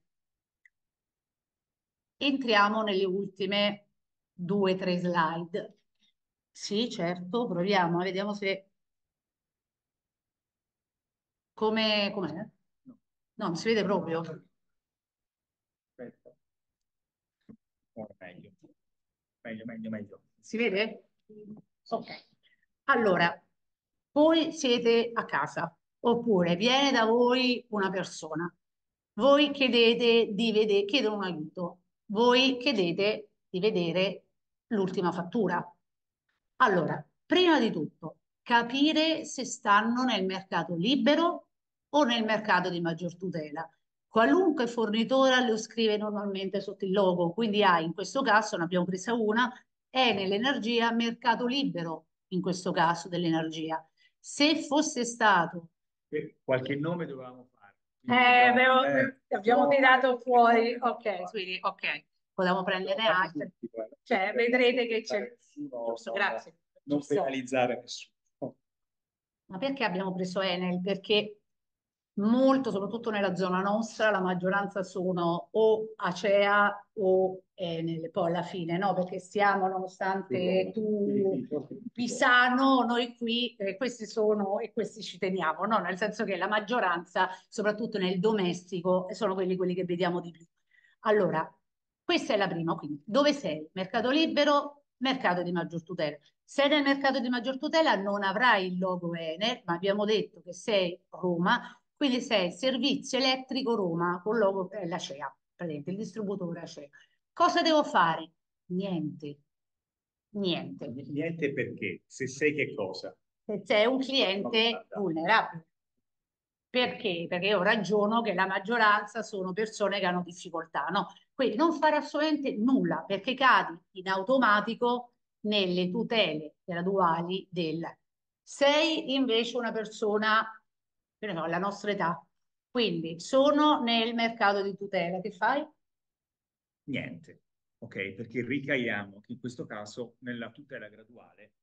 Entriamo nelle ultime 2 o 3 slide. Sì, certo, proviamo, vediamo se... Com'è? No, No, non si vede proprio. aspetta. Ora meglio. Meglio. Si vede? Ok. Allora, voi siete a casa, oppure viene da voi una persona. Voi chiedete di vedere, chiedono un aiuto. Voi chiedete di vedere l'ultima fattura. Allora, prima di tutto, capire se stanno nel mercato libero o nel mercato di maggior tutela. Qualunque fornitore lo scrive normalmente sotto il logo, quindi hai, in questo caso, ne abbiamo presa una, è nell'energia mercato libero, in questo caso dell'energia. Se fosse stato... Qualche nome dovevamo fare. abbiamo tirato fuori, ok, quindi, ok, potevamo prendere altri. Cioè, vedrete che c'è... Giusto, grazie. Non Giusto. penalizzare nessuno. Ma perché abbiamo preso Enel? Perché molto, soprattutto nella zona nostra, la maggioranza sono o Acea o Enel, poi alla fine, no? Perché stiamo, nonostante tu Pisano, noi qui, questi sono e questi ci teniamo, no? Nel senso che la maggioranza, soprattutto nel domestico, sono quelli che vediamo di più. Allora, questa è la prima, quindi dove sei? Mercato libero, mercato di maggior tutela. Se nel mercato di maggior tutela non avrai il logo Enel, ma abbiamo detto che sei Roma, quindi sei Servizio Elettrico Roma con logo l'Acea, praticamente il distributore Acea. Cosa devo fare? Niente, niente. Niente perché? Se sei che cosa? Se sei un cliente vulnerabile. Perché? Perché io ragiono che la maggioranza sono persone che hanno difficoltà, no? Quindi non fare assolutamente nulla perché cadi in automatico nelle tutele graduali del... Sei invece una persona, che ne so, alla nostra età, quindi sono nel mercato di tutela, che fai? Niente, ok? Perché ricaiamo in questo caso nella tutela graduale,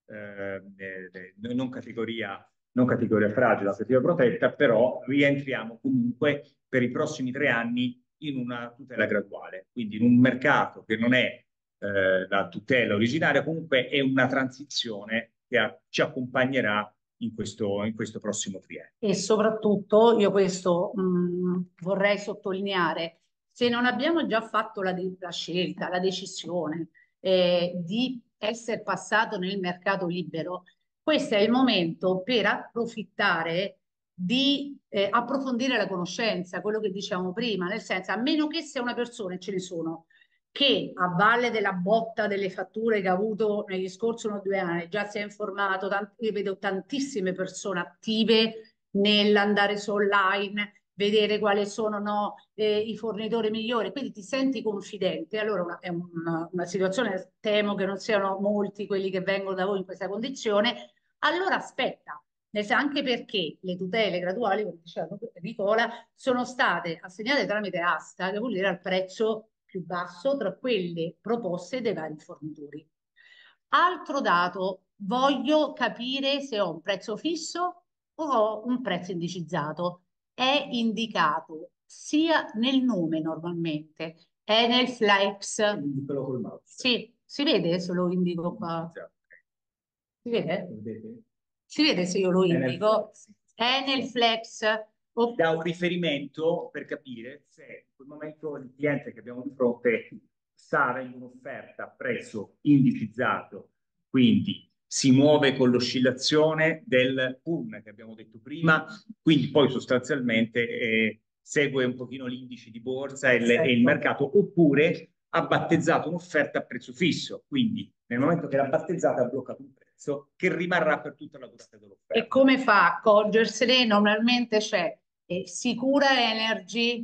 non categoria fragile, categoria protetta, però rientriamo comunque per i prossimi 3 anni in una tutela graduale, quindi in un mercato che non è la tutela originaria, comunque è una transizione che ci accompagnerà in questo prossimo triennio. E soprattutto, io questo vorrei sottolineare, se non abbiamo già fatto la scelta, la decisione di essere passato nel mercato libero, questo è il momento per approfittare di approfondire la conoscenza, quello che dicevamo prima, nel senso, a meno che sia una persona, e ce ne sono, che a valle della botta delle fatture che ha avuto negli scorsi 1 o 2 anni già si è informato, io vedo tantissime persone attive nell'andare su online, vedere quali sono no, i fornitori migliori, quindi ti senti confidente. Allora è una situazione, temo che non siano molti quelli che vengono da voi in questa condizione, allora aspetta. Anche perché le tutele graduali, come diceva Nicola, sono state assegnate tramite asta, che vuol dire al prezzo più basso tra quelle proposte dai vari fornitori. Altro dato, voglio capire se ho un prezzo fisso o ho un prezzo indicizzato. È indicato sia nel nome normalmente, è nel flex. Quindi quello col mouse. Sì, si vede se lo indico qua. Si vede? Vedete? Si vede se io lo indico? È nel flex. Da un riferimento per capire se in quel momento il cliente che abbiamo di fronte sta avendo un'offerta a prezzo indicizzato, quindi si muove con l'oscillazione del PUN che abbiamo detto prima, quindi poi sostanzialmente segue un pochino l'indice di borsa e il mercato, oppure ha battezzato un'offerta a prezzo fisso, quindi nel momento che l'ha battezzata ha bloccato un prezzo che rimarrà per tutta la durata dell'offerta. E come fa a accorgersene? Normalmente c'è Sicura Energy,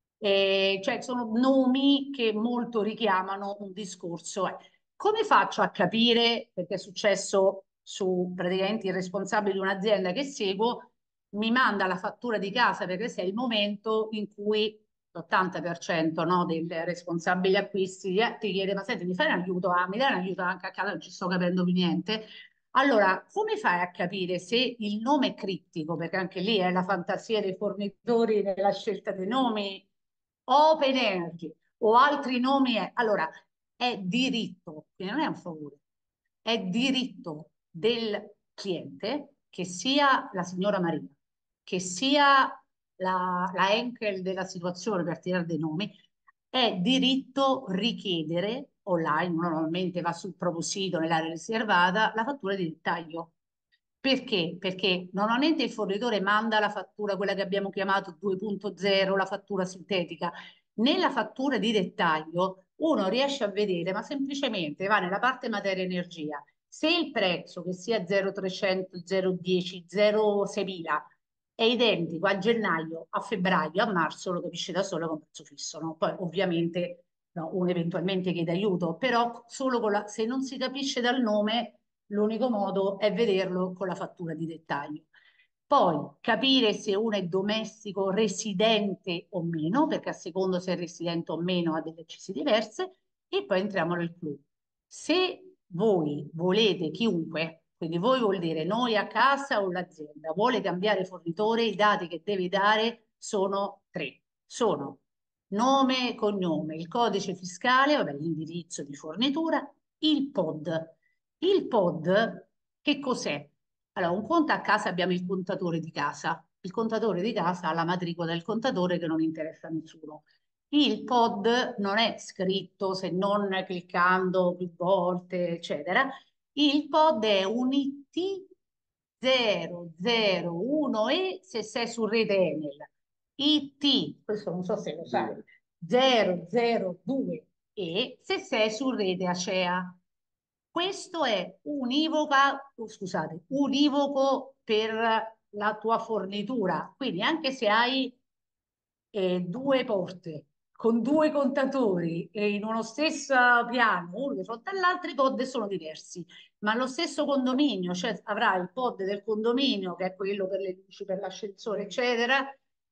cioè sono nomi che molto richiamano un discorso. Come faccio a capire, perché è successo su praticamente il responsabile di un'azienda che seguo, mi manda la fattura di casa perché se è il momento in cui l'80% no, del responsabile acquisti ti chiede ma senti mi fai un aiuto, mi dai un aiuto anche a casa, non ci sto capendo più niente. Allora, come fai a capire se il nome è criptico? Perché anche lì è la fantasia dei fornitori nella scelta dei nomi, Open Energy o altri nomi. Allora, è diritto, quindi non è un favore. è diritto del cliente, che sia la signora Maria, che sia la Henkel della situazione, per tirare dei nomi, è diritto richiedere online, normalmente va sul proprio sito nell'area riservata, la fattura di dettaglio. Perché? Perché normalmente il fornitore manda la fattura, quella che abbiamo chiamato 2.0, la fattura sintetica. Nella fattura di dettaglio uno riesce a vedere, ma semplicemente va nella parte materia energia. Se il prezzo, che sia 0,300, 0,10, 0,6000, è identico a gennaio, a febbraio, a marzo, lo capisce da solo con prezzo fisso, no? Poi ovviamente no, uno eventualmente chiede aiuto, però solo se non si capisce dal nome, l'unico modo è vederlo con la fattura di dettaglio. Poi capire se uno è domestico, residente o meno, perché a secondo se è residente o meno ha delle accise diverse, e poi entriamo nel clou. Se voi volete, chiunque, quindi voi vuol dire noi a casa o l'azienda, vuole cambiare fornitore, i dati che devi dare sono tre. Sono nome, cognome, il codice fiscale, vabbè, l'indirizzo di fornitura, il POD. Il POD che cos'è? Allora, un conto a casa abbiamo il contatore di casa. Il contatore di casa ha la matricola del contatore che non interessa a nessuno. Il POD non è scritto se non cliccando più volte, eccetera. Il POD è un IT 001E se sei su rete Enel. IT, questo non so se lo sai, 002E se sei su rete Acea. Questo è univoca, scusate, univoco per la tua fornitura. Quindi anche se hai due porte con due contatori in uno stesso piano, uno di fronte all'altro, i pod sono diversi, ma lo stesso condominio, cioè avrà il pod del condominio, che è quello per le luci, per l'ascensore, eccetera,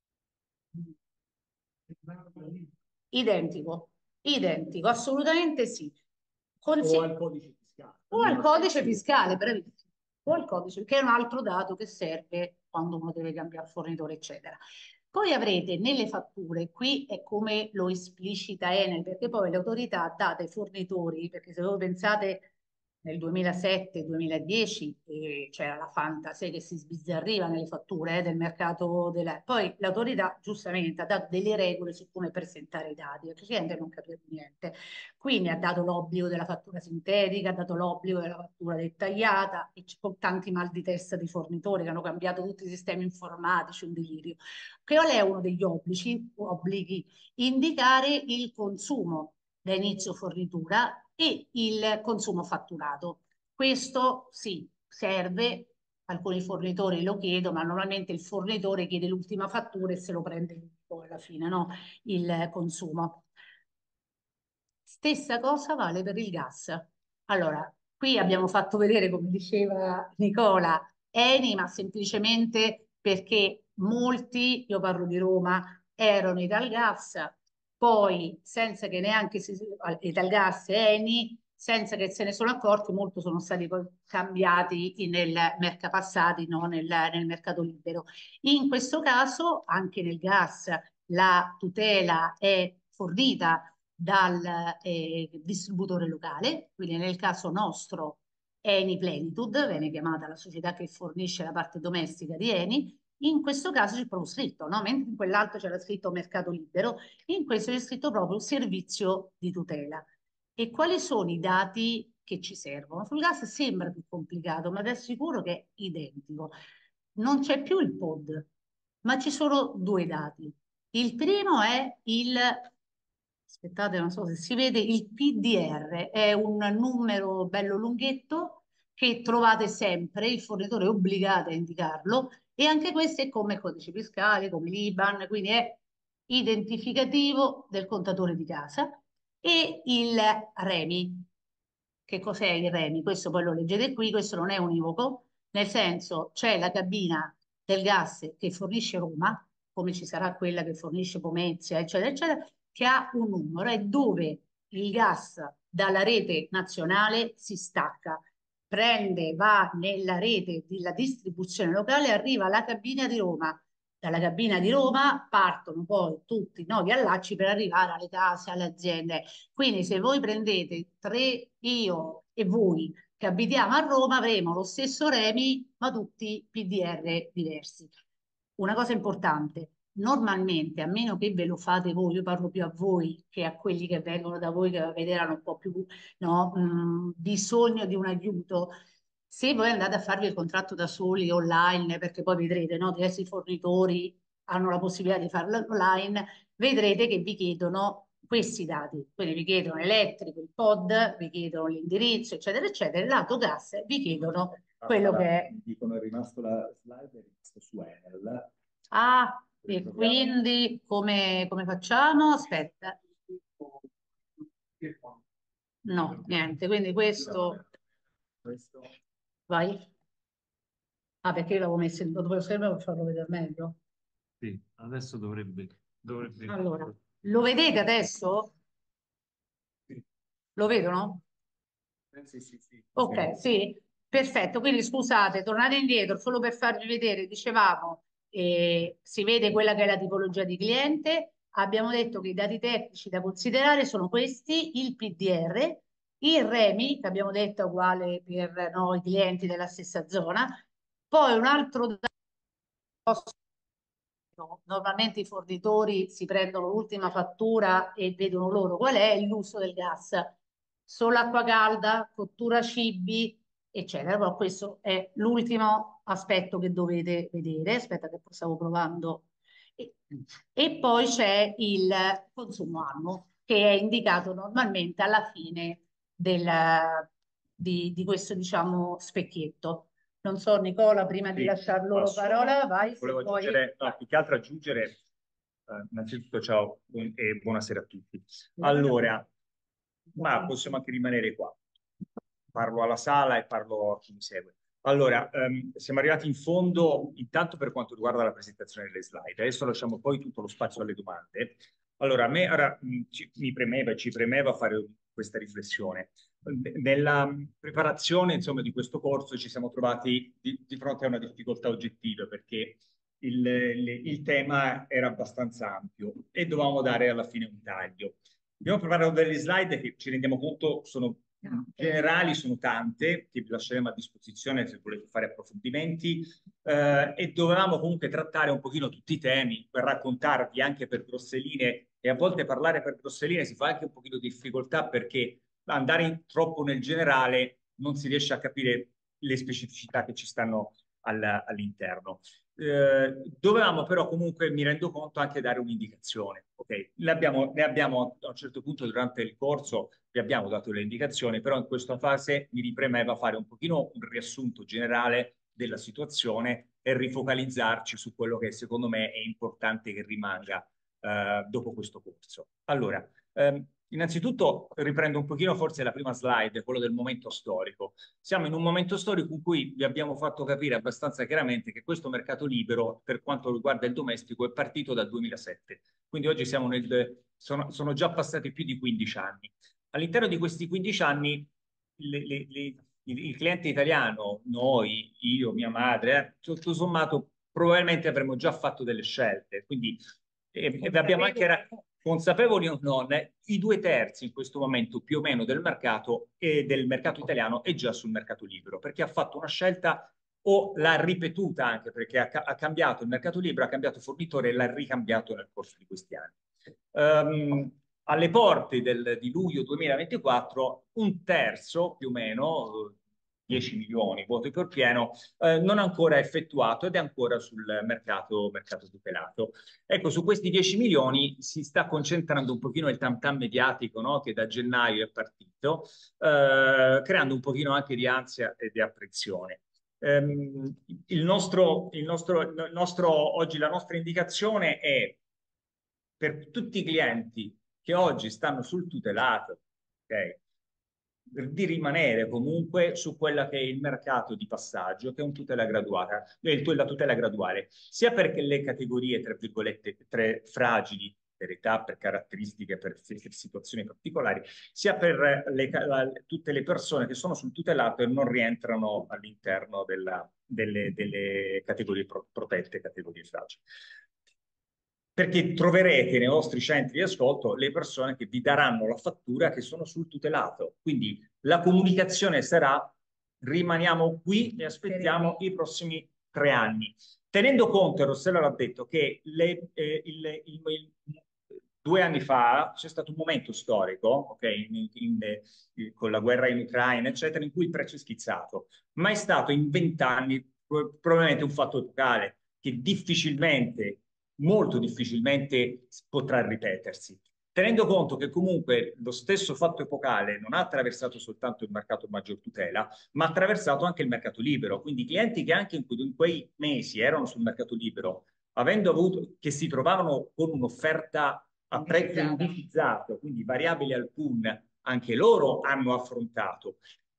identico, identico, assolutamente sì. O al codice fiscale. O al codice fiscale, bravissimo. O al codice, che è un altro dato che serve quando uno deve cambiare fornitore, eccetera. Poi avrete nelle fatture, qui è come lo esplicita Enel, perché poi l'autorità dà ai fornitori, perché se voi pensate nel 2007-2010 c'era la fantasia che si sbizzarriva nelle fatture del mercato della... Poi l'autorità giustamente ha dato delle regole su come presentare i dati, il cliente non capiva niente. Quindi ha dato l'obbligo della fattura sintetica, ha dato l'obbligo della fattura dettagliata, e con tanti mal di testa di fornitori che hanno cambiato tutti i sistemi informatici, un delirio. Qual è uno degli obblighi? Indicare il consumo da inizio fornitura e il consumo fatturato. Questo sì, serve, alcuni fornitori lo chiedono, ma normalmente il fornitore chiede l'ultima fattura e se lo prende poi alla fine, no? Il consumo. Stessa cosa vale per il gas. Allora, qui abbiamo fatto vedere, come diceva Nicola, Eni, ma semplicemente perché molti, io parlo di Roma, erano Italgas, poi senza che neanche si, Italgas e Eni, senza che se ne sono accorti, molto sono stati poi cambiati nel mercato passati, no? Nel mercato libero. In questo caso, anche nel gas, la tutela è fornita dal distributore locale, quindi nel caso nostro Eni Plenitude, viene chiamata la società che fornisce la parte domestica di Eni, in questo caso c'è proprio scritto, no? Mentre in quell'altro c'era scritto mercato libero, in questo c'è scritto proprio servizio di tutela. E quali sono i dati che ci servono? Sul gas sembra più complicato, ma vi assicuro che è identico. Non c'è più il POD, ma ci sono due dati. Il primo è aspettate, non so se si vede, il PDR, è un numero bello lunghetto che trovate sempre, il fornitore è obbligato a indicarlo, e anche questo è come codice fiscale, come l'IBAN, quindi è identificativo del contatore di casa. E il REMI. Che cos'è il REMI? Questo poi lo leggete qui, questo non è univoco, nel senso c'è la cabina del gas che fornisce Roma, come ci sarà quella che fornisce Pomezia, eccetera, eccetera, che ha un numero, è dove il gas dalla rete nazionale si stacca, prende, va nella rete della distribuzione locale, arriva alla cabina di Roma. Dalla cabina di Roma partono poi tutti i nodi allacci per arrivare alle case, alle aziende. Quindi se voi prendete io e voi che abitiamo a Roma avremo lo stesso Remi, ma tutti PDR diversi. Una cosa importante, normalmente, a meno che ve lo fate voi, io parlo più a voi che a quelli che vengono da voi che vedranno un po' più, no, bisogno di un aiuto. Se voi andate a farvi il contratto da soli online, perché poi vedrete, no, diversi fornitori hanno la possibilità di farlo online, vedrete che vi chiedono questi dati. Quindi vi chiedono l'elettrico, il pod, vi chiedono l'indirizzo, eccetera, eccetera. Il lato gas vi chiedono quello che è. Mi dicono è rimasto la slide, è rimasto su Enel. Ah, e quindi come facciamo? Aspetta. No, niente, quindi questo... Vai. Ah, perché io l'avevo messo in doppio schermo per farlo vedere meglio. Sì, adesso dovrebbe. Allora, lo vedete adesso? Lo vedono? Sì. Ok, sì, perfetto. Quindi scusate, tornate indietro solo per farvi vedere, dicevamo, si vede quella che è la tipologia di cliente. Abbiamo detto che i dati tecnici da considerare sono questi, il PDR, il REMI, che abbiamo detto è uguale per noi clienti della stessa zona, poi un altro dato. Normalmente i fornitori si prendono l'ultima fattura e vedono loro qual è l'uso del gas. Solo acqua calda, cottura cibi, eccetera. Però questo è l'ultimo aspetto che dovete vedere. Aspetta che stavo provando. E poi c'è il consumo annuo, che è indicato normalmente alla fine di questo, diciamo, specchietto. Non so, Nicola, prima di Sì, lasciar loro posso. parola, vai. Volevo Poi... aggiungere, no, più che altro aggiungere, innanzitutto ciao e buonasera a tutti. Allora, ma possiamo anche rimanere qua. Parlo alla sala e parlo a chi mi segue. Allora, siamo arrivati in fondo, intanto per quanto riguarda la presentazione delle slide. Adesso lasciamo poi tutto lo spazio alle domande. Allora, a me ora, mi premeva e ci premeva fare questa riflessione. Nella preparazione, insomma, di questo corso ci siamo trovati di fronte a una difficoltà oggettiva perché il tema era abbastanza ampio e dovevamo dare alla fine un taglio. Abbiamo preparato delle slide che ci rendiamo conto sono generali, sono tante, che vi lasceremo a disposizione se volete fare approfondimenti, e dovevamo comunque trattare un pochino tutti i temi, per raccontarvi anche per grosse linee, e a volte parlare per grosse linee si fa anche un pochino di difficoltà perché andare troppo nel generale non si riesce a capire le specificità che ci stanno all'interno. Dovevamo però comunque, mi rendo conto, anche dare un'indicazione. Okay? Ne abbiamo a un certo punto durante il corso, vi abbiamo dato le indicazioni, però in questa fase mi ripremeva fare un pochino un riassunto generale della situazione e rifocalizzarci su quello che secondo me è importante che rimanga dopo questo corso. Allora, innanzitutto riprendo un pochino forse la prima slide, quello del momento storico. Siamo in un momento storico in cui vi abbiamo fatto capire abbastanza chiaramente che questo mercato libero, per quanto riguarda il domestico, è partito dal 2007. Quindi oggi sono già passati più di 15 anni. All'interno di questi 15 anni il cliente italiano, noi, io, mia madre, tutto sommato probabilmente avremmo già fatto delle scelte. Quindi abbiamo anche consapevoli o non, i 2/3 in questo momento più o meno del mercato e del mercato italiano è già sul mercato libero, perché ha fatto una scelta o l'ha ripetuta anche perché ha cambiato il mercato libero, ha cambiato fornitore e l'ha ricambiato nel corso di questi anni. Alle porte di luglio 2024, un terzo più o meno, 10 milioni voti per pieno, non ancora effettuato ed è ancora sul mercato tutelato. Ecco, su questi 10 milioni si sta concentrando un pochino il tam tam mediatico, no? Che da gennaio è partito, creando un pochino anche di ansia e di apprensione. Oggi la nostra indicazione è per tutti i clienti che oggi stanno sul tutelato, okay, di rimanere comunque su quella che è il mercato di passaggio, che è un tutela graduale, la tutela graduale, sia perché le categorie, tra virgolette, fragili, per età, per caratteristiche, per situazioni particolari, sia per tutte le persone che sono sul tutelato e non rientrano all'interno delle categorie protette, categorie fragili. Perché troverete nei vostri centri di ascolto le persone che vi daranno la fattura che sono sul tutelato. Quindi la comunicazione sarà rimaniamo qui e aspettiamo i prossimi 3 anni. Tenendo conto, e Rossella l'ha detto, che 2 anni fa c'è stato un momento storico, ok, con la guerra in Ucraina, eccetera, in cui il prezzo è schizzato, ma è stato in 20 anni probabilmente un fatto epocale che difficilmente, molto difficilmente potrà ripetersi. Tenendo conto che comunque lo stesso fatto epocale non ha attraversato soltanto il mercato maggior tutela, ma ha attraversato anche il mercato libero. Quindi clienti che anche in quei mesi erano sul mercato libero, avendo avuto, che si trovavano con un'offerta a prezzo indicizzato, quindi variabile al PUN, anche loro hanno affrontato.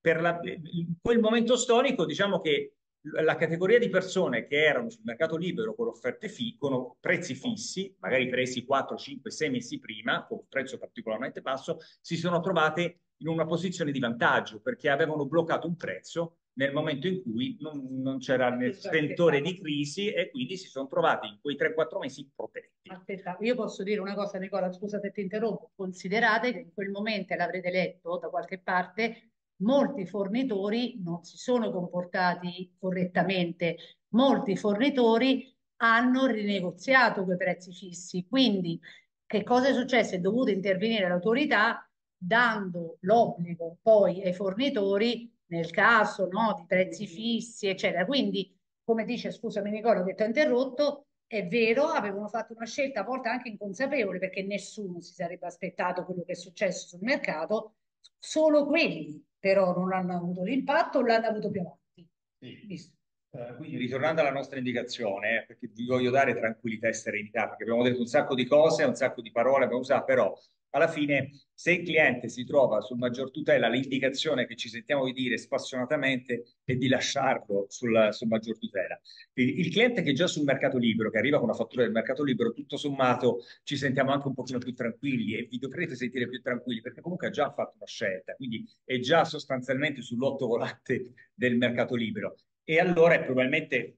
In quel momento storico, diciamo che la categoria di persone che erano sul mercato libero con offerte con prezzi fissi, magari presi 4, 5, 6 mesi prima, con un prezzo particolarmente basso, si sono trovate in una posizione di vantaggio perché avevano bloccato un prezzo nel momento in cui non c'era il sentore di crisi e quindi si sono trovati in quei 3-4 mesi protetti. Aspetta, io posso dire una cosa, Nicola, scusa se ti interrompo. Considerate che in quel momento, e l'avrete letto da qualche parte, molti fornitori non si sono comportati correttamente, molti fornitori hanno rinegoziato quei prezzi fissi. Quindi, che cosa è successo? È dovuta intervenire l'autorità dando l'obbligo poi ai fornitori nel caso, no, di prezzi fissi, eccetera. Quindi, come dice, scusami Nicola che ti ho interrotto, è vero, avevano fatto una scelta a volte anche inconsapevole perché nessuno si sarebbe aspettato quello che è successo sul mercato, solo quelli però non hanno avuto l'impatto o l'hanno avuto più avanti. Sì. Quindi ritornando alla nostra indicazione, perché vi voglio dare tranquillità e serenità, perché abbiamo detto un sacco di cose, un sacco di parole abbiamo usato, però alla fine se il cliente si trova sul maggior tutela, l'indicazione che ci sentiamo di dire spassionatamente è di lasciarlo sul maggior tutela. Il cliente che è già sul mercato libero, che arriva con una fattura del mercato libero, tutto sommato ci sentiamo anche un pochino più tranquilli e vi dovrete sentire più tranquilli perché comunque ha già fatto una scelta, quindi è già sostanzialmente sull'otto volante del mercato libero. E allora probabilmente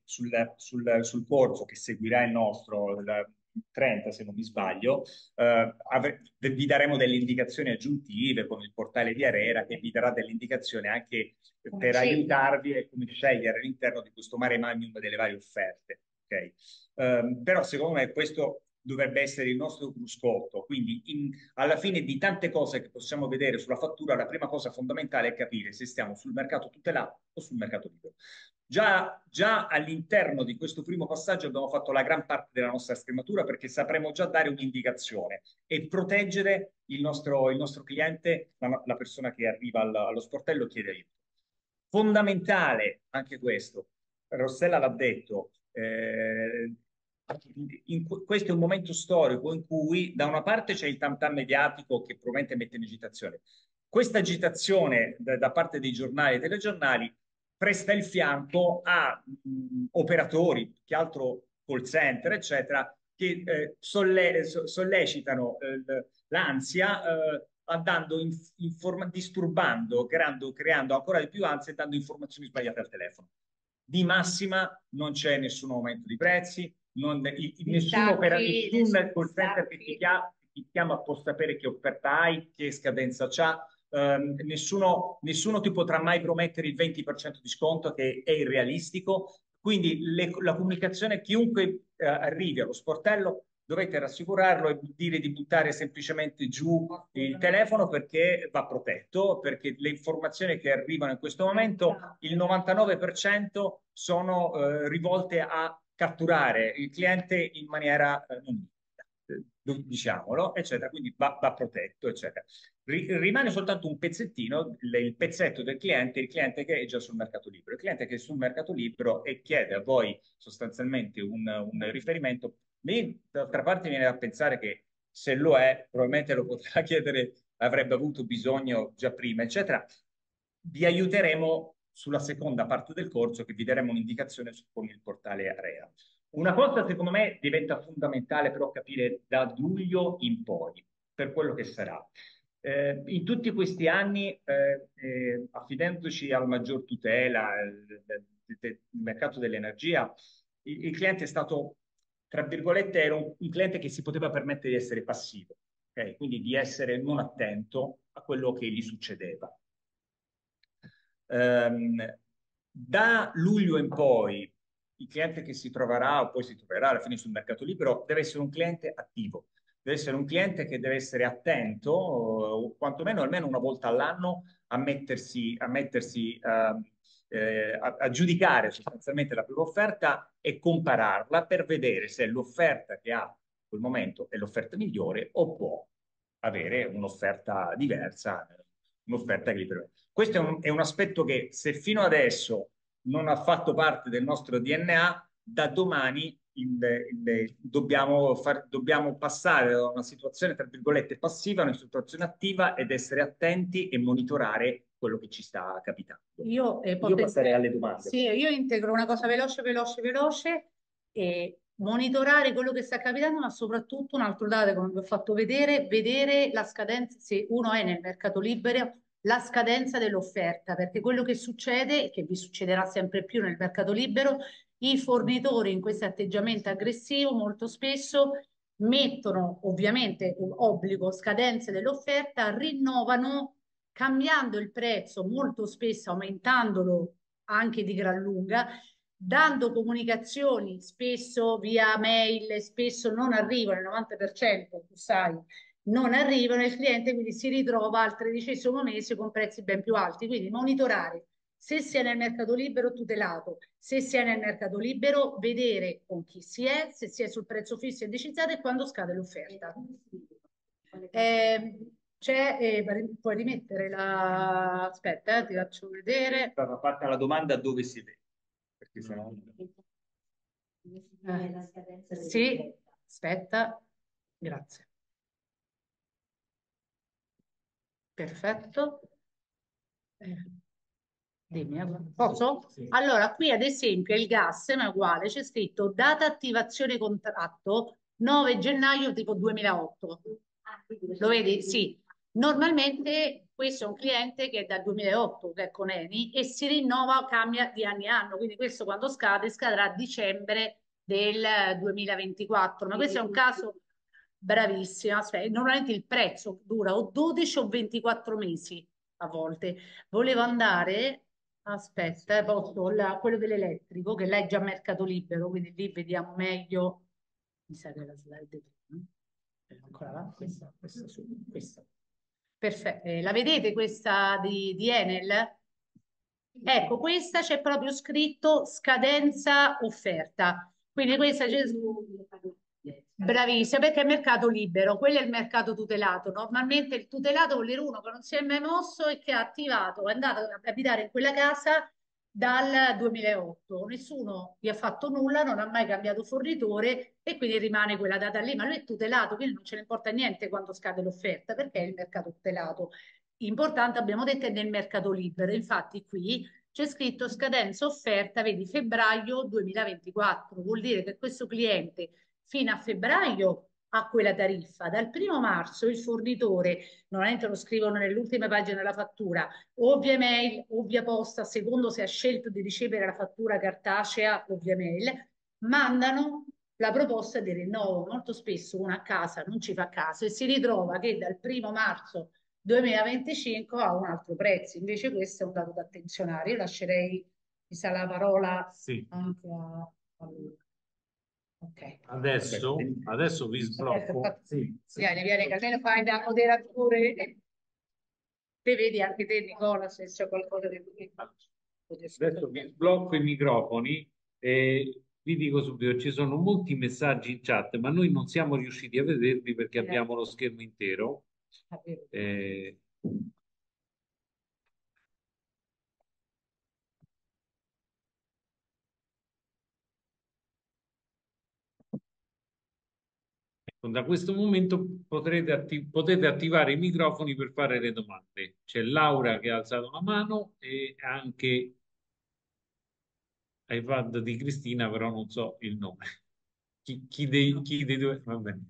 sul corso che seguirà il nostro, il 30 se non mi sbaglio, vi daremo delle indicazioni aggiuntive con il portale di Arera che vi darà delle indicazioni anche per aiutarvi a come scegliere all'interno di questo mare magnum delle varie offerte. Okay? Però secondo me questo dovrebbe essere il nostro cruscotto. Quindi alla fine di tante cose che possiamo vedere sulla fattura, la prima cosa fondamentale è capire se stiamo sul mercato tutelato o sul mercato libero. Già all'interno di questo primo passaggio abbiamo fatto la gran parte della nostra scrematura perché sapremo già dare un'indicazione e proteggere il nostro cliente, la persona che arriva allo sportello e chiede aiuto. Fondamentale anche questo, Rossella l'ha detto, questo è un momento storico in cui da una parte c'è il tam tam mediatico che probabilmente mette in agitazione. Questa agitazione da parte dei giornali e telegiornali presta il fianco a operatori, che altro call center, eccetera, che sollecitano l'ansia disturbando, creando ancora di più ansia e dando informazioni sbagliate al telefono. Di massima non c'è nessun aumento di prezzi, nessun call center che ti chiama può sapere che offerta hai, che scadenza c'ha. Nessuno ti potrà mai promettere il 20% di sconto che è irrealistico. Quindi la comunicazione, chiunque arrivi allo sportello, dovete rassicurarlo e dire di buttare semplicemente giù il telefono perché va protetto, perché le informazioni che arrivano in questo momento, il 99% sono rivolte a catturare il cliente in maniera non diciamolo, eccetera, quindi va protetto, eccetera. Rimane soltanto un pezzettino, il pezzetto del cliente, il cliente che è già sul mercato libero. Il cliente che è sul mercato libero e chiede a voi sostanzialmente un riferimento. D'altra parte viene da pensare che se lo è, probabilmente lo potrà chiedere, avrebbe avuto bisogno già prima, eccetera. Vi aiuteremo sulla seconda parte del corso che vi daremo un'indicazione con il portale Area. Una cosa secondo me diventa fondamentale però capire da luglio in poi, per quello che sarà. In tutti questi anni, affidandoci al maggior tutela del mercato dell'energia, il cliente è stato, tra virgolette, era un cliente che si poteva permettere di essere passivo, okay? Quindi di essere non attento a quello che gli succedeva. Da luglio in poi il cliente che si troverà o poi si troverà alla fine sul mercato libero deve essere un cliente attivo, deve essere un cliente che deve essere attento, o quantomeno almeno una volta all'anno a giudicare sostanzialmente la propria offerta e compararla per vedere se l'offerta che ha in quel momento è l'offerta migliore o può avere un'offerta diversa, un'offerta che gli permette. Questo è un aspetto che se fino adesso non ha fatto parte del nostro DNA, da domani dobbiamo passare da una situazione, tra virgolette, passiva a una situazione attiva ed essere attenti e monitorare quello che ci sta capitando. Io passerei alle domande. Sì, io integro una cosa veloce e monitorare quello che sta capitando, ma soprattutto un altro dato, come vi ho fatto vedere la scadenza, se uno è nel mercato libero, la scadenza dell'offerta, perché quello che succede, che vi succederà sempre più nel mercato libero, i fornitori in questo atteggiamento aggressivo molto spesso mettono ovviamente un obbligo, scadenze dell'offerta, rinnovano cambiando il prezzo, molto spesso aumentandolo anche di gran lunga, dando comunicazioni spesso via mail, spesso non arrivano, il 90% tu sai, non arrivano e il cliente quindi si ritrova al 13° mese con prezzi ben più alti. Quindi monitorare se si è nel mercato libero tutelato, se si è nel mercato libero vedere con chi si è, se si è sul prezzo fisso indicizzato e quando scade l'offerta. Puoi rimettere la... Aspetta, ti faccio vedere. Stata fatta la domanda dove si vede, perché sennò... Sì, aspetta, grazie. Perfetto. Dimmi, posso? Sì. Allora, qui ad esempio il gas è uguale, c'è scritto data attivazione contratto 9 gennaio tipo 2008. Lo vedi? Sì. Normalmente questo è un cliente che è dal 2008, che è con Eni, e si rinnova, cambia di anno in anno. Quindi questo quando scade, scadrà a dicembre del 2024. Ma questo è un caso bravissimo. Aspetta, normalmente il prezzo dura o 12 o 24 mesi a volte. Volevo andare, aspetta, quello dell'elettrico, che là è già mercato libero, quindi lì vediamo meglio. Mi sa che la slide prima. Ancora là, questa. Perfetto, la vedete questa di Enel? Ecco, questa c'è proprio scritto scadenza offerta. Quindi questa c'è... Bravissima, perché è mercato libero, quello è il mercato tutelato. Normalmente il tutelato vuol dire uno che non si è mai mosso e che ha attivato, è andato ad abitare in quella casa dal 2008. Nessuno gli ha fatto nulla, non ha mai cambiato fornitore e quindi rimane quella data lì, ma lui è tutelato, quindi non ce ne importa niente quando scade l'offerta, perché è il mercato tutelato. Importante, abbiamo detto, è nel mercato libero. Infatti qui c'è scritto scadenza offerta, vedi, febbraio 2024. Vuol dire che questo cliente fino a febbraio ha quella tariffa. Dal 1° marzo il fornitore, normalmente lo scrivono nell'ultima pagina della fattura, o via mail o via posta, secondo se ha scelto di ricevere la fattura cartacea o via mail, mandano la proposta di rinnovo. Molto spesso uno a casa non ci fa caso e si ritrova che dal 1° marzo 2025 ha un altro prezzo. Invece questo è un dato da attenzionare. Io lascerei, mi sa, la parola anche a lui. Okay. Adesso vi sblocco. Vieni, che almeno fai da moderatore. Te vedi anche te, Nicola, se c'è qualcosa di... Adesso vi sblocco i microfoni e vi dico subito, ci sono molti messaggi in chat, ma noi non siamo riusciti a vederli perché abbiamo lo schermo intero. Da questo momento potete attivare i microfoni per fare le domande. C'è Laura che ha alzato la mano e anche iPad di Cristina, però non so il nome. Chi dei due? Va bene.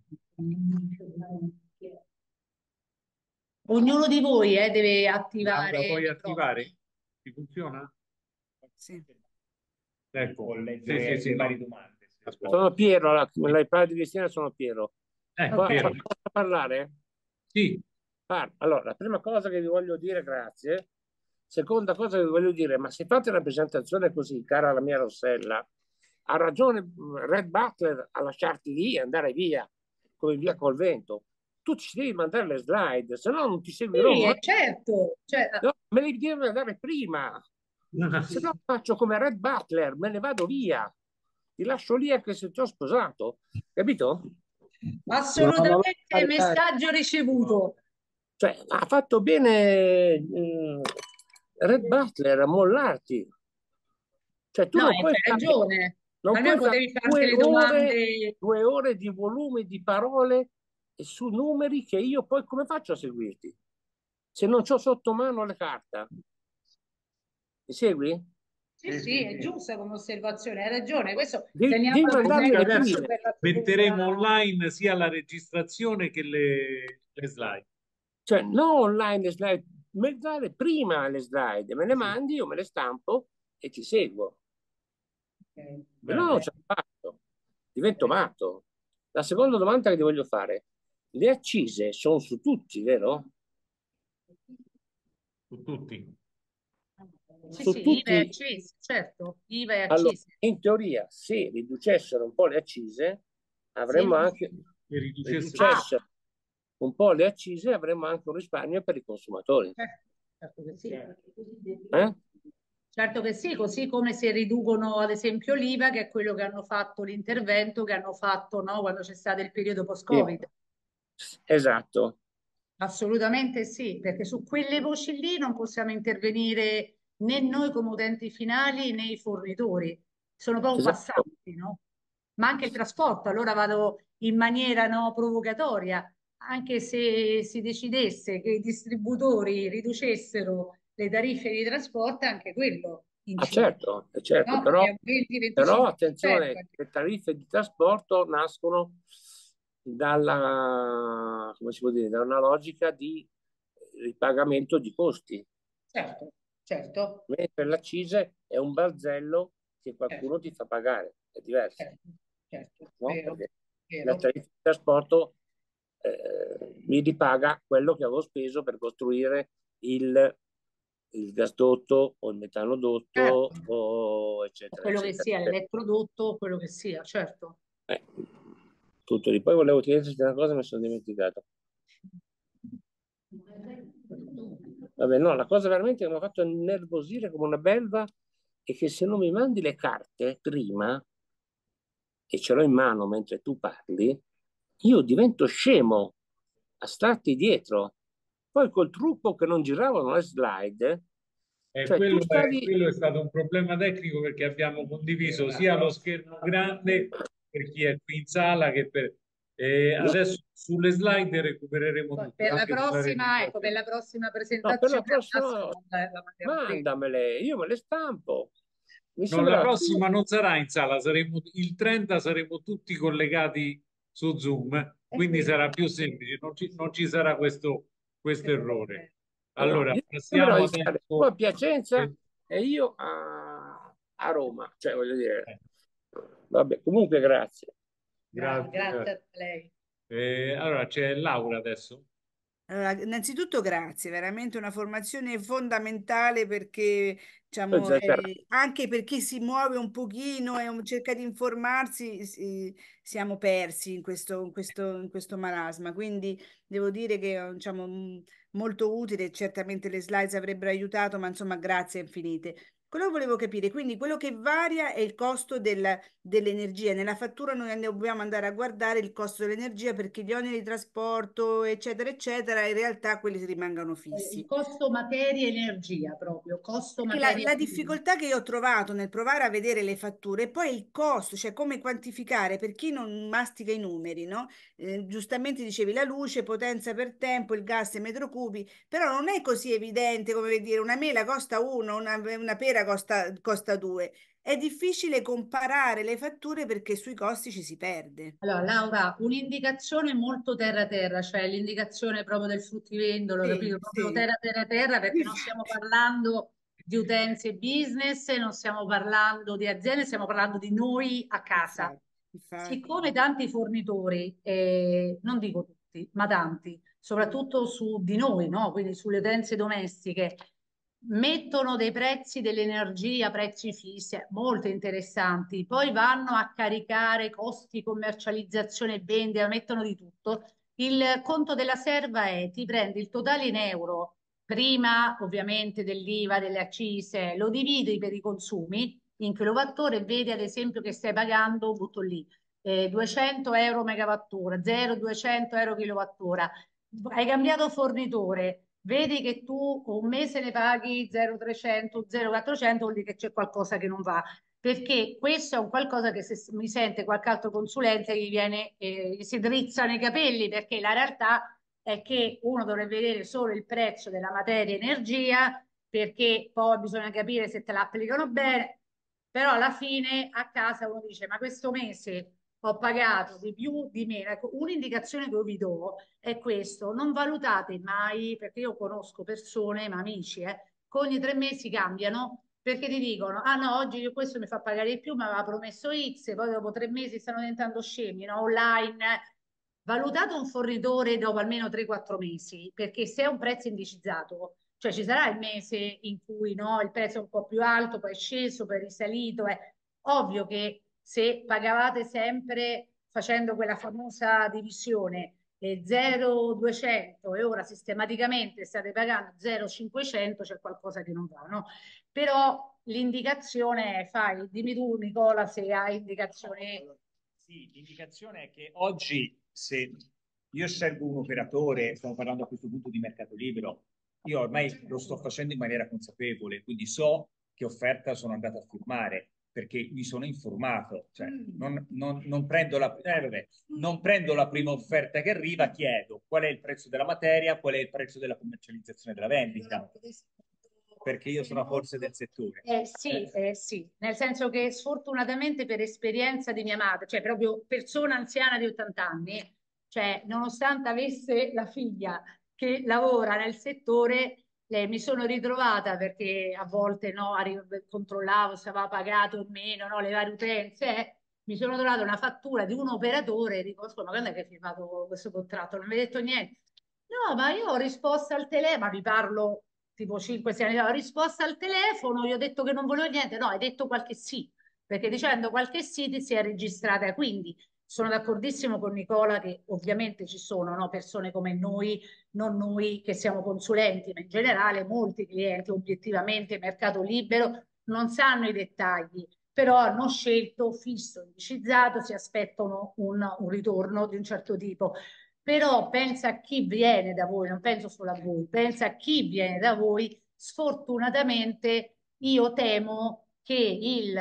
Ognuno di voi deve attivare. Laura, puoi attivare? Ti funziona? Sì. Ecco, Leggere le varie domande. Sono Piero, l'iPad di Cristina sono Piero. Piero. Posso parlare? Sì. Allora, la prima cosa che vi voglio dire, grazie, Seconda cosa che voglio dire, ma se fate una presentazione così, cara la mia Rossella, ha ragione Red Butler a lasciarti lì e andare via, come via col vento. Tu ci devi mandare le slide, se no non ti seguirò Sì, mai. è certo. Cioè, No, me le devi mandare prima, se no faccio come Red Butler, me ne vado via. Ti lascio lì anche se ti ho sposato, capito? assolutamente messaggio ricevuto. Cioè, ha fatto bene Red Butler a mollarti. Cioè, tu No, non puoi c'hai fare, ragione. non Almeno puoi fare potevi farti le domande. 2 ore di volume di parole e su numeri che io poi come faccio a seguirti? Se non ho sotto mano le carte. Mi segui? Sì, sì, è giusta come osservazione, hai ragione. Questo Devi teniamolo mandarmi Comunque le presente adesso anche prime. per la metteremo futura. online sia la registrazione che le slide. Cioè, non online le slide, me dare prima le slide, me le Sì. mandi, io me le stampo e ti seguo. Ok. Se no non Bene. ce la faccio, divento matto. La seconda domanda che ti voglio fare, le accise sono su tutti, vero? Su tutti. Sì, Su sì, IVA e tutti. accese, certo, IVA e Allora, accese. in teoria, se riducessero un po' le accise, avremmo Sì. anche, Che riducessero. Ah, riducessero un po' le accise, avremmo anche un risparmio per i consumatori. certo che sì. Eh? Certo che sì, così come se riducono ad esempio l'IVA, che è quello che hanno fatto l'intervento che hanno fatto, no, quando c'è stato il periodo Sì. post-Covid. Esatto, Assolutamente sì, perché su quelle voci lì non possiamo intervenire né noi come utenti finali né i fornitori, sono proprio esatto. passanti, no? Ma anche il trasporto, allora vado in maniera no, provocatoria, anche se si decidesse che i distributori riducessero le tariffe di trasporto, anche quello Ah, incide, certo, no? È un però 20-25%. attenzione, le tariffe di trasporto nascono dalla, come si può dire, da una logica di ripagamento di costi, Certo, certo, mentre l'accise è un balzello che certo, qualcuno ti fa pagare, è diverso, certo, certo, no? vero, Perché la vero. tariffa di trasporto mi ripaga quello che avevo speso per costruire il gasdotto o il metanodotto Certo, o o eccetera, quello che eccetera. sia, l'elettrodotto, o quello che sia, certo. Eh, tutto lì. Poi volevo chiederti una cosa, mi sono dimenticato. Vabbè, no, la cosa veramente che mi ha fatto innervosire come una belva è che se non mi mandi le carte prima e ce l'ho in mano mentre tu parli, io divento scemo a starti dietro. Poi col trucco che non giravano le slide, cioè tu stavi. Quello è stato un problema tecnico perché abbiamo condiviso sia lo schermo grande per chi è qui in sala che per... No, adesso sulle slide recupereremo Poi tutto, per la anche sulla prossima, ecco, per registrazione. la prossima no, per la presentazione al prossima massimo la mandiamo prima. mandamele, io me le stampo. Mi No, la sembra più. prossima non sarà in sala, saremo, il 30 saremo tutti collegati su Zoom, quindi sarà più semplice, non ci sarà questo errore. No, Allora, io sembra passiamo di stare tu adesso. a Piacenza eh, e io a Roma, cioè voglio dire, vabbè, comunque grazie. Grazie grazie. a lei. Allora, c'è Laura adesso. Allora, innanzitutto grazie, veramente una formazione fondamentale perché, diciamo, Cioè, anche perché si muove un pochino e cerca di informarsi, siamo persi in questo marasma. Quindi devo dire che, diciamo, molto utile, certamente le slides avrebbero aiutato, ma insomma, grazie infinite. Quello che volevo capire, quindi quello che varia è il costo dell'energia. Nella fattura noi dobbiamo andare a guardare il costo dell'energia perché gli oneri di trasporto, eccetera, eccetera, in realtà quelli rimangono Il fissi. costo materia e energia proprio, costo Perché la, materia la e energia. difficoltà che io ho trovato nel provare a vedere le fatture è poi il costo, cioè come quantificare per chi non mastica i numeri, no? Giustamente dicevi la luce, potenza per tempo, il gas e metro cubi, però non è così evidente come dire una mela costa 1, una pera costa 2. È difficile comparare le fatture perché sui costi ci si perde. Allora, Laura, un'indicazione molto terra-terra, cioè l'indicazione proprio del fruttivendolo, Sì, capito? Proprio sì. terra-terra-terra, perché non stiamo parlando di utenze e business, non stiamo parlando di aziende, stiamo parlando di noi a casa. Infatti, infatti. Siccome tanti fornitori, non dico tutti, ma tanti, soprattutto su di noi, no? Quindi sulle utenze domestiche, mettono dei prezzi dell'energia, prezzi fissi, molto interessanti, poi vanno a caricare costi, commercializzazione e vendita, mettono di tutto. Il conto della serva è, ti prendi il totale in euro, prima ovviamente dell'IVA, delle accise, lo dividi per i consumi in kilowattora e vedi ad esempio che stai pagando, butto lì, 200 euro megawattora, 0,200 euro kilowattora. Hai cambiato fornitore, vedi che tu un mese ne paghi 0,300, 0,400, vuol dire che c'è qualcosa che non va. Perché questo è un qualcosa che se mi sente qualche altro consulente gli viene, gli si drizzano i capelli, perché la realtà è che uno dovrebbe vedere solo il prezzo della materia energia, perché poi bisogna capire se te la applicano bene, però alla fine a casa uno dice, ma questo mese ho pagato di più, di meno. Ecco, un'indicazione che io vi do è questo: non valutate mai, perché io conosco persone, ma amici, che ogni 3 mesi cambiano perché ti dicono, ah no, oggi io questo mi fa pagare di più, mi aveva promesso X, poi dopo 3 mesi stanno diventando scemi, no? Online. Valutate un fornitore dopo almeno 3-4 mesi, perché se è un prezzo indicizzato, cioè ci sarà il mese in cui no, il prezzo è un po' più alto, poi è sceso, poi è risalito. È ovvio che se pagavate sempre facendo quella famosa divisione 0,200 e ora sistematicamente state pagando 0,500, c'è qualcosa che non va, no? Però l'indicazione è, fai, dimmi tu Nicola se hai indicazioni. Sì, l'indicazione è che oggi se io scelgo un operatore, stiamo parlando a questo punto di mercato libero, io ormai lo sto facendo in maniera consapevole, quindi so che offerta sono andato a firmare perché mi sono informato, cioè non prendo vabbè, non prendo la prima offerta che arriva, chiedo qual è il prezzo della materia, qual è il prezzo della commercializzazione della vendita, perché io sono a forze del settore. Sì, sì, nel senso che sfortunatamente per esperienza di mia madre, cioè proprio persona anziana di 80 anni, cioè nonostante avesse la figlia che lavora nel settore, mi sono ritrovata perché a volte no, controllavo se aveva pagato o meno, no, le varie utenze, mi sono trovata una fattura di un operatore e dico, scusa, ma quando è che hai firmato questo contratto? Non mi hai detto niente. No, ma io ho risposto al telefono, ma vi parlo tipo 5-6 anni fa, ho risposto al telefono, gli ho detto che non volevo niente, no, hai detto qualche sì, perché dicendo qualche sì ti si è registrata, quindi sono d'accordissimo con Nicola che ovviamente ci sono no, persone come noi, non noi che siamo consulenti, ma in generale molti clienti obiettivamente mercato libero non sanno i dettagli, però hanno scelto fisso, indicizzato, si aspettano un ritorno di un certo tipo. Però pensa a chi viene da voi, non penso solo a voi, pensa a chi viene da voi. Sfortunatamente io temo che il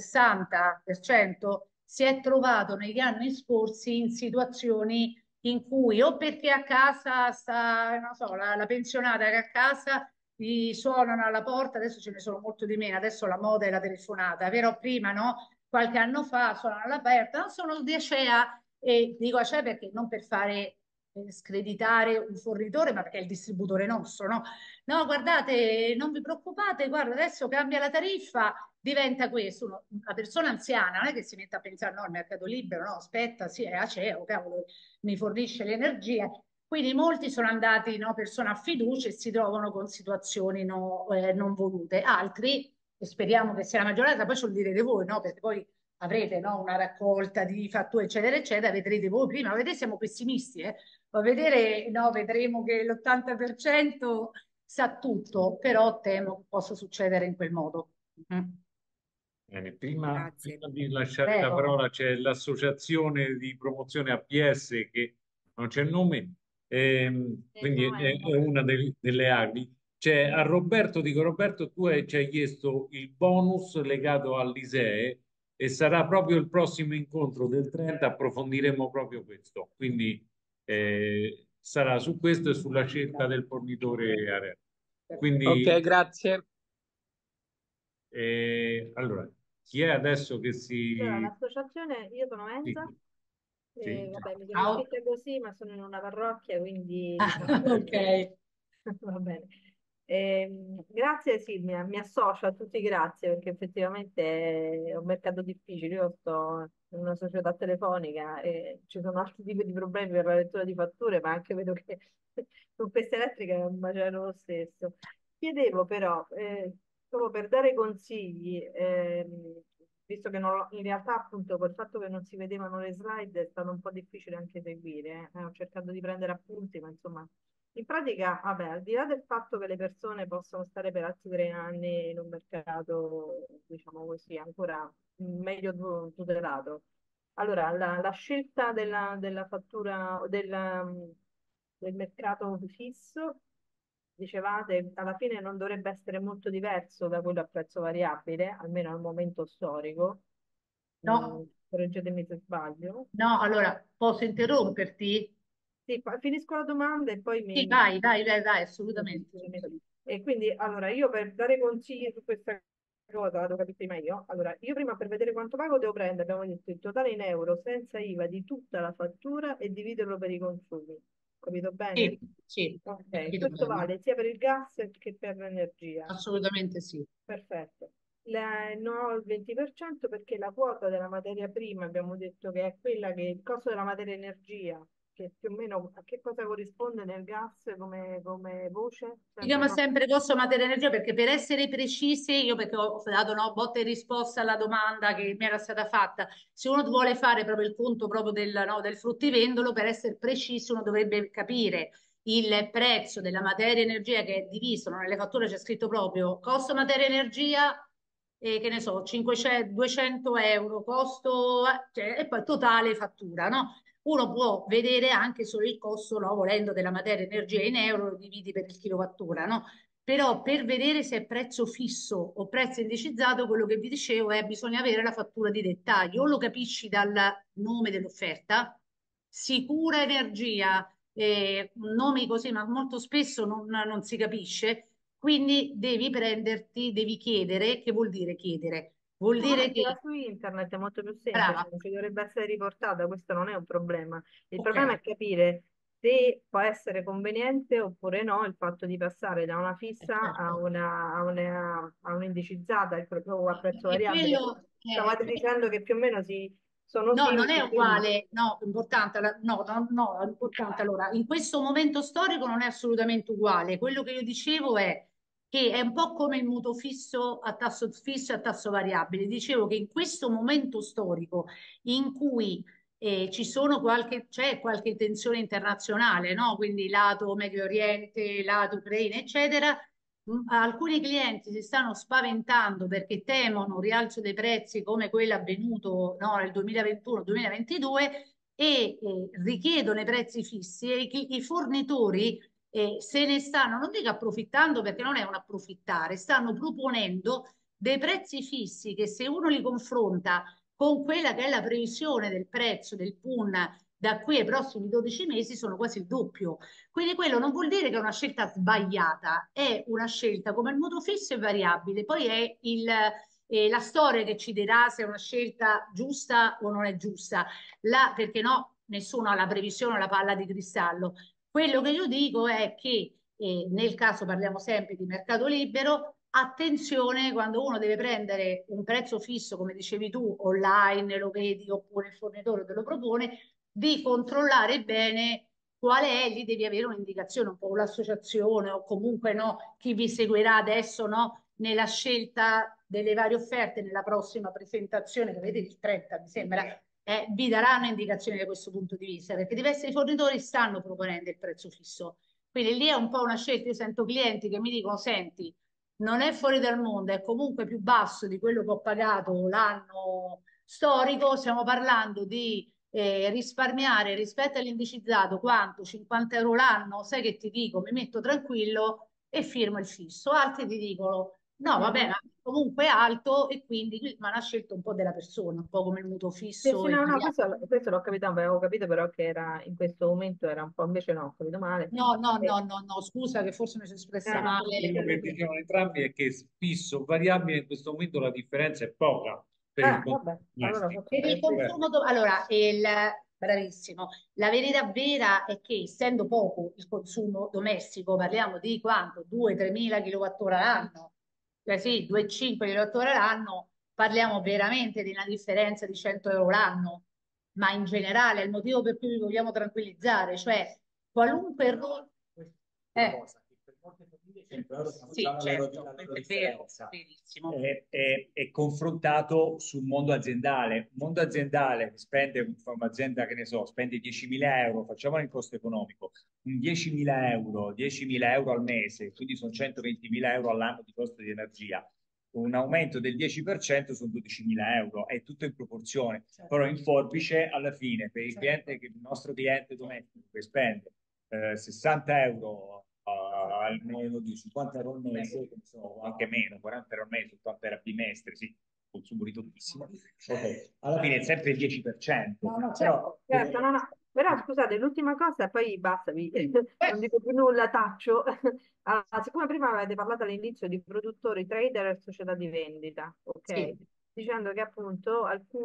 60% si è trovato negli anni scorsi in situazioni in cui o perché a casa sta, non so, la pensionata che a casa gli suonano alla porta, adesso ce ne sono molto di meno, adesso la moda è la telefonata, però prima no, qualche anno fa suonano all'aperta, non sono 10 a e dico c'è perché non per fare screditare un fornitore, ma perché è il distributore nostro, no? No, guardate, non vi preoccupate, guarda, adesso cambia la tariffa, diventa questo. Una persona anziana non è che si mette a pensare, no, il mercato libero, no, aspetta, sì, è Aceo, cavolo, mi fornisce l'energia. Quindi molti sono andati, no, persone a fiducia e si trovano con situazioni no, non volute. Altri, e speriamo che sia la maggioranza, poi ce lo direte voi, no? Perché poi avrete no, una raccolta di fatture, eccetera, eccetera, vedrete voi prima. Vedete, siamo pessimisti, eh? Ma vedere, no, vedremo che l'80% sa tutto, però temo che possa succedere in quel modo. Mm. Bene, Grazie. prima di lasciare la Prego. parola c'è l'associazione di promozione APS che non c'è il nome, quindi è una delle armi. C'è a Roberto, dico Roberto, ci hai chiesto il bonus legato all'ISEE e sarà proprio il prossimo incontro del 30, approfondiremo proprio questo. Quindi sarà su questo e sulla scelta del fornitore ARERA. Quindi, Ok, grazie. allora, chi è adesso che Allora, si... l'associazione, io sono Sì, Enza, sì, vabbè, mi sono Ciao. iscritta così, ma sono in una parrocchia, quindi Ah, diciamo che ok. va bene. Grazie, sì, mi associo a tutti, grazie, perché effettivamente è un mercato difficile. Io sto in una società telefonica e ci sono altri tipi di problemi per la lettura di fatture, ma anche vedo che con queste elettriche è un macello lo stesso. chiedevo però, proprio per dare consigli, visto che in realtà appunto col fatto che non si vedevano le slide è stato un po' difficile anche seguire, ho cercato di prendere appunti, ma insomma, in pratica, vabbè, al di là del fatto che le persone possono stare per altri 3 anni in un mercato, diciamo così, ancora meglio tutelato. Allora, la scelta della fattura del mercato fisso, dicevate, alla fine non dovrebbe essere molto diverso da quello a prezzo variabile, almeno al momento storico. No, Correggetemi se sbaglio. no, allora posso interromperti? Sì, finisco la domanda e poi Sì, mi... vai, vai, vai, vai, assolutamente, assolutamente. E quindi, allora, io per dare consigli su questa cosa, lo capite prima io. Allora, io prima per vedere quanto pago devo prendere, abbiamo detto, il totale in euro senza IVA di tutta la fattura e dividerlo per i consumi. Capito bene? Sì, sì, ho Ok, capito questo bene. vale sia per il gas che per l'energia. Assolutamente sì. Perfetto. No, il 20% perché la quota della materia prima abbiamo detto che è quella che il costo della materia energia, che più o meno a che cosa corrisponde nel gas come voce? Si Sempre chiama no. sempre costo materia energia perché per essere precisi, io perché ho dato no, botta e risposta alla domanda che mi era stata fatta, se uno vuole fare proprio il conto proprio del fruttivendolo, per essere precisi uno dovrebbe capire il prezzo della materia energia che è diviso, no? Nelle fatture c'è scritto proprio costo materia energia, che ne so, 500, 200 euro, costo, cioè, e poi totale fattura, no? Uno può vedere anche solo il costo, no, volendo della materia energia in euro, lo dividi per il kilowattora, no? Però per vedere se è prezzo fisso o prezzo indicizzato, quello che vi dicevo è bisogna avere la fattura di dettaglio, o lo capisci dal nome dell'offerta, sicura energia, nomi così, ma molto spesso non si capisce, quindi devi prenderti, devi chiedere, che vuol dire chiedere? Vuol No, dire vabbè, ce l'ha che, su internet, è molto più semplice, brava, non ci dovrebbe essere riportata, questo non è un problema. Il ok, problema è capire se può essere conveniente oppure no il fatto di passare da una fissa a certo. a un'indicizzata, o a prezzo E variabile. quello, Stavate dicendo che più o meno sono no, non simili, è quindi uguale, no, importante, no, no, no, importante. Allora, in questo momento storico non è assolutamente uguale. Quello che io dicevo è che è un po' come il mutuo fisso e a tasso variabile. Dicevo che in questo momento storico in cui c'è qualche tensione internazionale, no? Quindi lato Medio Oriente, lato Ucraina, eccetera, alcuni clienti si stanno spaventando perché temono un rialzo dei prezzi come quello avvenuto, no, nel 2021-2022 e richiedono i prezzi fissi e i fornitori se ne stanno, non dico approfittando perché non è un approfittare, stanno proponendo dei prezzi fissi che se uno li confronta con quella che è la previsione del prezzo del PUN da qui ai prossimi 12 mesi sono quasi il doppio. Quindi quello non vuol dire che è una scelta sbagliata, è una scelta come il mutuo fisso e variabile, poi è la storia che ci dirà se è una scelta giusta o non è giusta, perché no, nessuno ha la previsione o la palla di cristallo. Quello che io dico è che nel caso parliamo sempre di mercato libero, attenzione quando uno deve prendere un prezzo fisso, come dicevi tu, online lo vedi oppure il fornitore te lo propone, di controllare bene qual è, lì devi avere un'indicazione, un po' l'associazione o comunque no, chi vi seguirà adesso no, nella scelta delle varie offerte, nella prossima presentazione che avete il 30, mi sembra, vi daranno indicazioni da questo punto di vista, perché diversi fornitori stanno proponendo il prezzo fisso. Quindi lì è un po' una scelta, io sento clienti che mi dicono, senti, non è fuori dal mondo, è comunque più basso di quello che ho pagato l'anno storico, stiamo parlando di risparmiare rispetto all'indicizzato quanto? 50 euro l'anno, sai che ti dico, mi metto tranquillo e firmo il fisso. Altri ti dicono no, vabbè, mhm. ma comunque è alto e quindi ma una scelta un po' della persona, un po' come il mutuo Sì, fisso sì, e no, no, variabile. questo l'ho capito, avevo capito però che era in questo momento era un po', invece no, ho capito male. No, no, no, Eh, no, no, scusa che forse mi sono espressa no, male. Quello che dicevano entrambi è che fisso, variabile, in questo momento la differenza è poca per il consumo vabbè, allora domestico. forse Per il sì. consumo, allora, bravissimo, la verità vera è che essendo poco il consumo domestico, parliamo di quanto? 2-3 mila kilowattora l'anno, cioè sì, 2,5 kilowattora l'anno, parliamo veramente di una differenza di 100 euro l'anno, ma in generale è il motivo per cui vi vogliamo tranquillizzare, cioè qualunque errore... Una cosa che per molte famiglie 100 euro sono Sì, già la certo, la loro è vero, differenza. verissimo. E confrontato sul mondo aziendale, un mondo aziendale che spende, un'azienda che ne so, spende 10.000 euro, facciamolo in costo economico, un 10.000 euro al mese, quindi sono 120.000 euro all'anno di costo di energia. Un aumento del 10% sono 12.000 euro, è tutto in proporzione, però in forbice alla fine per il cliente, il nostro cliente domestico che spende 60 euro almeno di 50 euro al mese, o anche meno, 40 euro al mese, 80 euro a bimestre, sì, consumo ridottissimo. Ok, alla fine è sempre il 10%. No, no, Però, Certo, no, no. Però scusate, l'ultima cosa, poi basta, non dico più nulla, taccio. Ah, siccome prima avete parlato all'inizio di produttori, trader e società di vendita, ok? Sì. Dicendo che appunto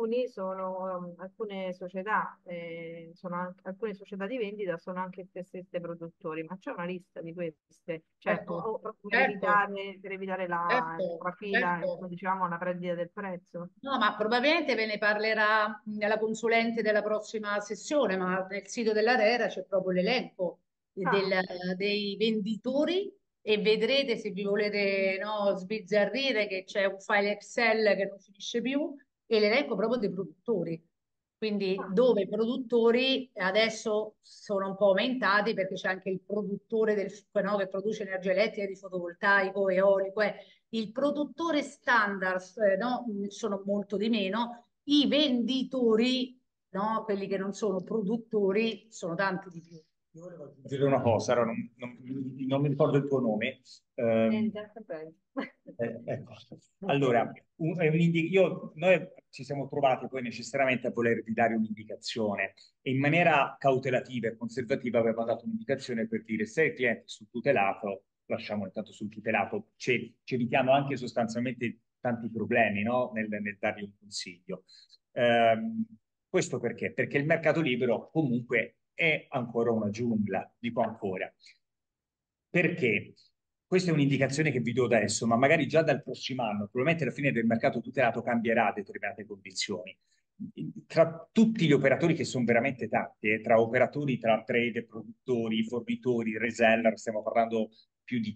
alcune società, alcune società di vendita sono anche stesse produttori, ma c'è una lista di queste, cioè Certo, certo, per evitare certo, la fila, certo. come dicevamo, la perdita del prezzo. No, ma probabilmente ve ne parlerà la consulente della prossima sessione, ma nel sito dell'ARERA c'è proprio l'elenco Ah, dei venditori e vedrete se vi volete no, sbizzarrire che c'è un file Excel che non finisce più e l'elenco proprio dei produttori. Quindi ah. dove i produttori adesso sono un po' aumentati perché c'è anche il produttore no, che produce energia elettrica di fotovoltaico, eolico, il produttore standard no, sono molto di meno, i venditori, no, quelli che non sono produttori, sono tanti di più. io volevo aggiungere una cosa, ora non mi ricordo il tuo nome. Niente, sempre. Ecco. Allora, noi ci siamo trovati poi necessariamente a voler dare un'indicazione e in maniera cautelativa e conservativa avevamo dato un'indicazione per dire se il cliente è sul tutelato, lasciamolo intanto sul tutelato, ci evitiamo anche sostanzialmente tanti problemi, no? Nel dargli un consiglio. Ehm, Questo perché? Perché il mercato libero comunque è ancora una giungla, dico ancora. Perché? Questa è un'indicazione che vi do adesso, ma magari già dal prossimo anno, probabilmente alla fine del mercato tutelato cambierà determinate condizioni. Tra tutti gli operatori che sono veramente tanti, tra operatori, tra trader, produttori, fornitori, reseller, stiamo parlando più di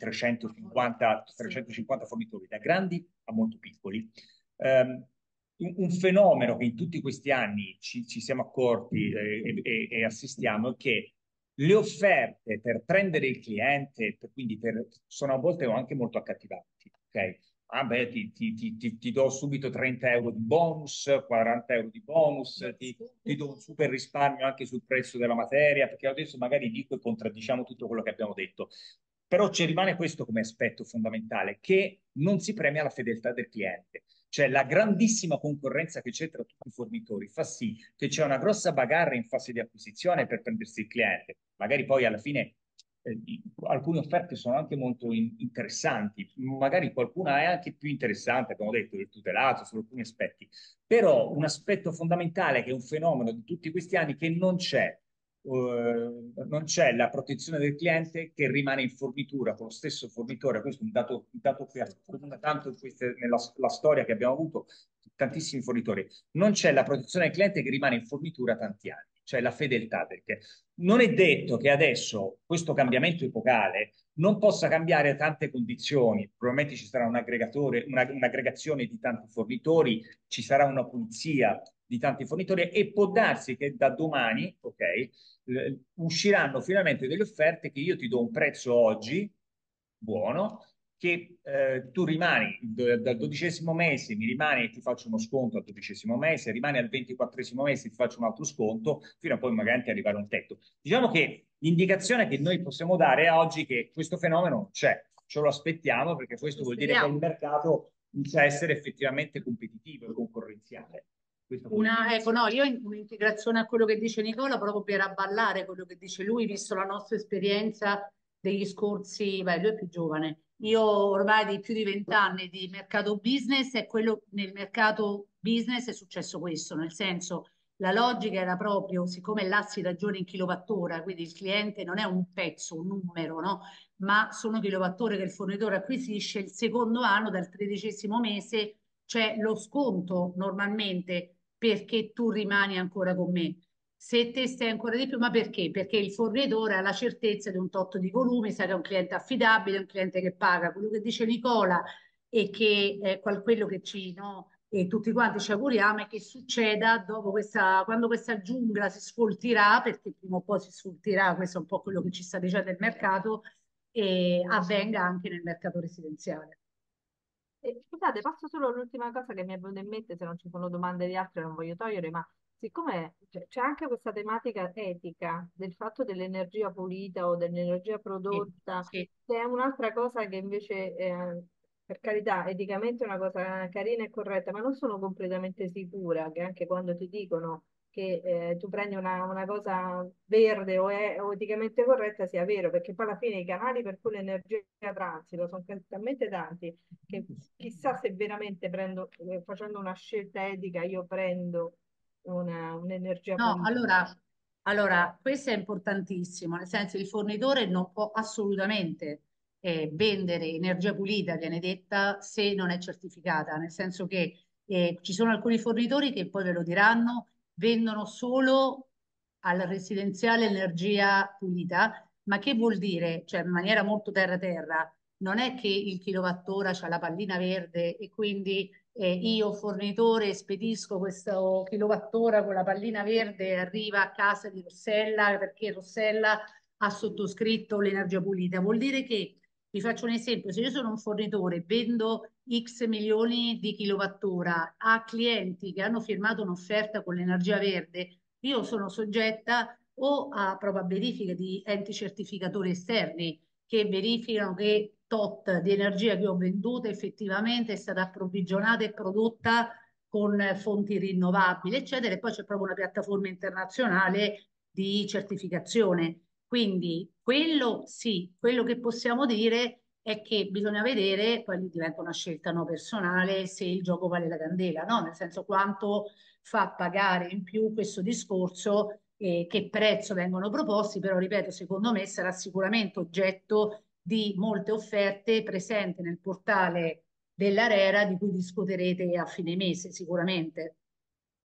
350 fornitori, da grandi a molto piccoli. Um, un fenomeno che in tutti questi anni ci siamo accorti e assistiamo è che le offerte per prendere il cliente, sono a volte anche molto accattivanti. Ok? Ah beh, ti do subito 30 euro di bonus, 40 euro di bonus, ti do un super risparmio anche sul prezzo della materia, perché adesso magari dico e contraddiciamo tutto quello che abbiamo detto. Però ci rimane questo come aspetto fondamentale, che non si premia la fedeltà del cliente. Cioè la grandissima concorrenza che c'è tra tutti i fornitori fa sì che c'è una grossa bagarre in fase di acquisizione per prendersi il cliente. Magari poi alla fine alcune offerte sono anche molto interessanti, magari qualcuna è anche più interessante, abbiamo detto, del tutelato su alcuni aspetti, però un aspetto fondamentale che è un fenomeno di tutti questi anni che non c'è la protezione del cliente che rimane in fornitura con lo stesso fornitore. Questo è un dato che accomuna tanto nella la storia che abbiamo avuto, tantissimi fornitori. Non c'è la protezione del cliente che rimane in fornitura tanti anni, cioè la fedeltà, perché non è detto che adesso questo cambiamento epocale non possa cambiare tante condizioni. Probabilmente ci sarà un aggregatore, un'aggregazione di tanti fornitori, ci sarà una pulizia di tanti fornitori e può darsi che da domani, ok, usciranno finalmente delle offerte che io ti do un prezzo oggi buono, che tu rimani dal 12° mese, mi rimani e ti faccio uno sconto al 12° mese, rimani al 24° mese, ti faccio un altro sconto, fino a poi magari arrivare a un tetto. Diciamo che l'indicazione che noi possiamo dare è oggi che questo fenomeno non c'è, ce lo aspettiamo perché questo vuol dire che il mercato inizia a essere effettivamente competitivo e concorrenziale. Ecco, no, io un'integrazione a quello che dice Nicola proprio per abballare quello che dice lui, visto la nostra esperienza degli scorsi, beh, lui è più giovane. Io ormai di più di 20 anni di mercato business e quello nel mercato business è successo questo, nel senso la logica era proprio, siccome là si ragiona in kilowattora, quindi il cliente non è un pezzo, un numero, no? Ma sono kilowattora che il fornitore acquisisce, il secondo anno, dal 13° mese, c'è lo sconto normalmente perché tu rimani ancora con me. se te stai ancora di più, ma perché? Perché il fornitore ha la certezza di un tot di volumi, sa che è un cliente affidabile, un cliente che paga. Quello che dice Nicola e che è quello che ci, no, e tutti quanti ci auguriamo è che succeda dopo questa, quando questa giungla si sfoltirà, perché prima o poi si sfoltirà, questo è un po' quello che ci sta dicendo il mercato, e avvenga anche nel mercato residenziale. Scusate, passo solo l'ultima cosa che mi è venuta in mente, se non ci sono domande di altri non voglio togliere, ma siccome c'è anche questa tematica etica del fatto dell'energia pulita o dell'energia Sì, prodotta, sì. che è un'altra cosa che invece, per carità, eticamente è una cosa carina e corretta, ma non sono completamente sicura che anche quando ti dicono che tu prendi una cosa verde o eticamente corretta sia vero, perché poi alla fine i canali per cui l'energia transita sono talmente tanti che chissà se veramente prendo, facendo una scelta etica, io prendo un'energia No, pulita. allora, questo è importantissimo, nel senso il fornitore non può assolutamente vendere energia pulita, viene detta, se non è certificata, nel senso che ci sono alcuni fornitori che poi ve lo diranno, vendono solo al residenziale energia pulita, ma che vuol dire? Cioè, in maniera molto terra-terra, non è che il kilowattora c'ha la pallina verde e quindi io fornitore spedisco questo kilowattora con la pallina verde e arriva a casa di Rossella perché Rossella ha sottoscritto l'energia pulita. Vuol dire che, vi faccio un esempio, se io sono un fornitore, vendo X milioni di kilowattora a clienti che hanno firmato un'offerta con l'energia verde, io sono soggetta o a proprio a verifiche di enti certificatori esterni che verificano che tot di energia che ho venduto effettivamente è stata approvvigionata e prodotta con fonti rinnovabili, eccetera, e poi c'è proprio una piattaforma internazionale di certificazione. Quindi quello sì, quello che possiamo dire è che bisogna vedere, poi lì diventa una scelta no personale, se il gioco vale la candela, no? Nel senso quanto fa pagare in più questo discorso e che prezzo vengono proposti, però ripeto, secondo me sarà sicuramente oggetto di molte offerte presenti nel portale dell'ARERA di cui discuterete a fine mese sicuramente.